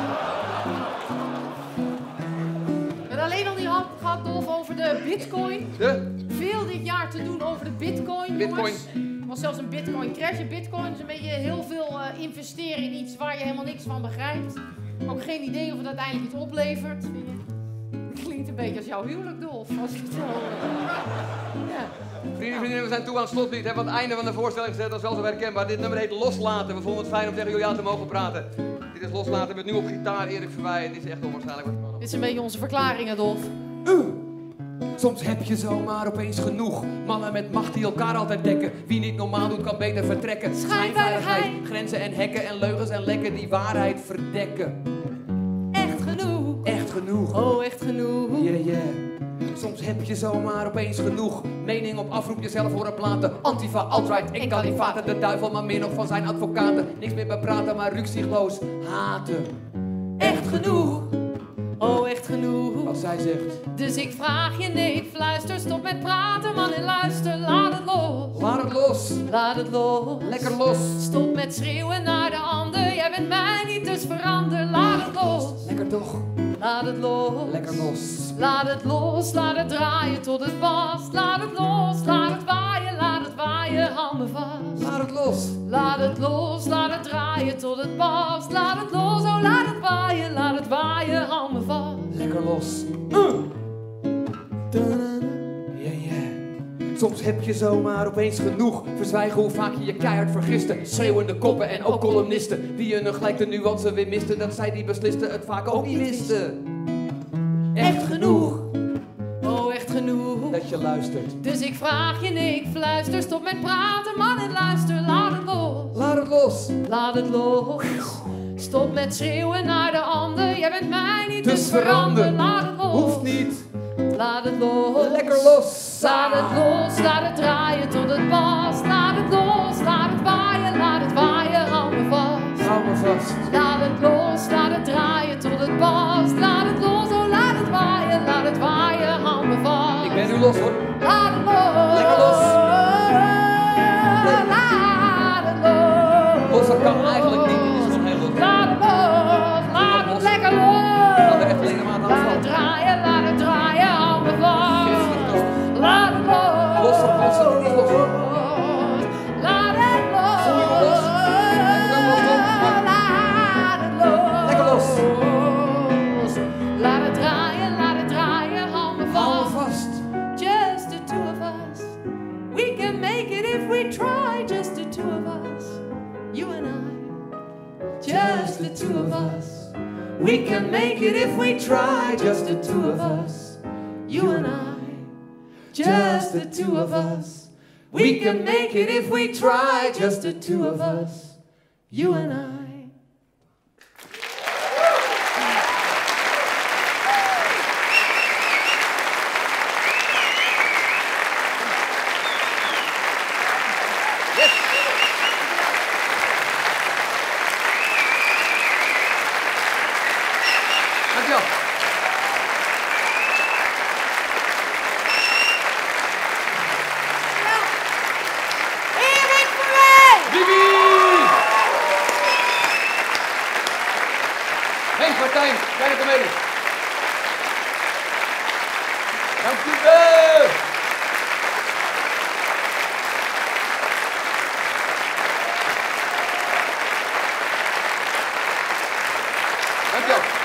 We hebben alleen al die hand gehad, Dolf, over de bitcoin. Veel dit jaar te doen over de bitcoin, jongens. Er was zelfs een bitcoin crash. Bitcoin is een beetje heel veel investeren in iets waar je helemaal niks van begrijpt. Ook geen idee of het uiteindelijk iets oplevert. Het klinkt een beetje als jouw huwelijk, Dolf, als ik het zo... Ja. Vrienden en vriendinnen, we zijn toe aan het slotlied. We hebben aan het einde van de voorstelling gezet, dat is wel zo herkenbaar. Dit nummer heet Loslaten. We vonden het fijn om tegen jullie aan te mogen praten. Dit is Loslaten met nu op gitaar Erik Verwij. En dit is echt onwaarschijnlijk wat Dit is een beetje onze verklaringen, Dolf. Soms heb je zomaar opeens genoeg. Mannen met macht die elkaar altijd dekken. Wie niet normaal doet, kan beter vertrekken. Schijnveiligheid, grenzen en hekken en leugens en lekken die waarheid verdekken. Echt genoeg. Echt genoeg. Oh, echt genoeg. Yeah, yeah. Soms heb je zomaar opeens genoeg. Mening op afroep jezelf horen platen. Antifa, alt-right en kalifaten. De duivel maar meer nog van zijn advocaten. Niks meer bepraten, maar ruksigloos haten. Echt genoeg. Oh, echt genoeg. Als zij zegt. Dus ik vraag je, nee, ik fluister. Stop met praten, man, en luister. Laat het los. Laat het los. Laat het los. Lekker los. Stop met schreeuwen naar de ander. Jij bent mij niet, dus verander. Laat het los. Lekker toch. Laat het los. Lekker los. Laat het los, laat het draaien tot het past. Laat het los, laat het waaien, hou me vast. Laat het los. Laat het los, laat het draaien tot het past. Laat het los, oh laat het waaien, hou me vast. Lekker los. Yeah, yeah. Soms heb je zomaar opeens genoeg. Verzwijgen hoe vaak je je keihard vergiste. Schreeuwende koppen en ook columnisten. Die je nog gelijk de nuance weer misten. Dat zij die beslisten het vaak ook niet wisten. Echt genoeg. Oh, echt genoeg. Dat je luistert. Dus ik vraag je, nee, ik fluister. Stop met praten, man, en luister. Laat het los. Laat het los. Laat het los. Stop met schreeuwen naar de ander. Jij bent mij niet, dus verander. Laat het los. Hoeft niet. Laat het los. Lekker los. Laat het los, laat het draaien tot het past. Laat het los, laat het waaien, hou me vast. Hou me vast. Laat het los, laat het draaien tot het past. Laat het los, oh laat het waaien, hou me vast. Ik ben nu los hoor. Laat het los. Lekker los. Laat het los. Losser kan eigenlijk niet, dit is gewoon heel los. Laat het los, laat het lekker los. Ik kan er echt helemaal aan Laat het vallen. draaien, hou me vast. Laat het los. Losser, losser, dit is los. Laat het los. Voel je me los? Laat het los. Lekker los. Laat het draaien, hou me Hou me vast. vast. Just the two of us. We can make it if we try. Just the two of us. You and I. Just the two of us. We can make it if we try. Just the two of us. You and I. Just the two of us. We can make it if we try. Just the two of us. You and I. Henk Martijn, kleine comedie. Dankjewel. Dankjewel.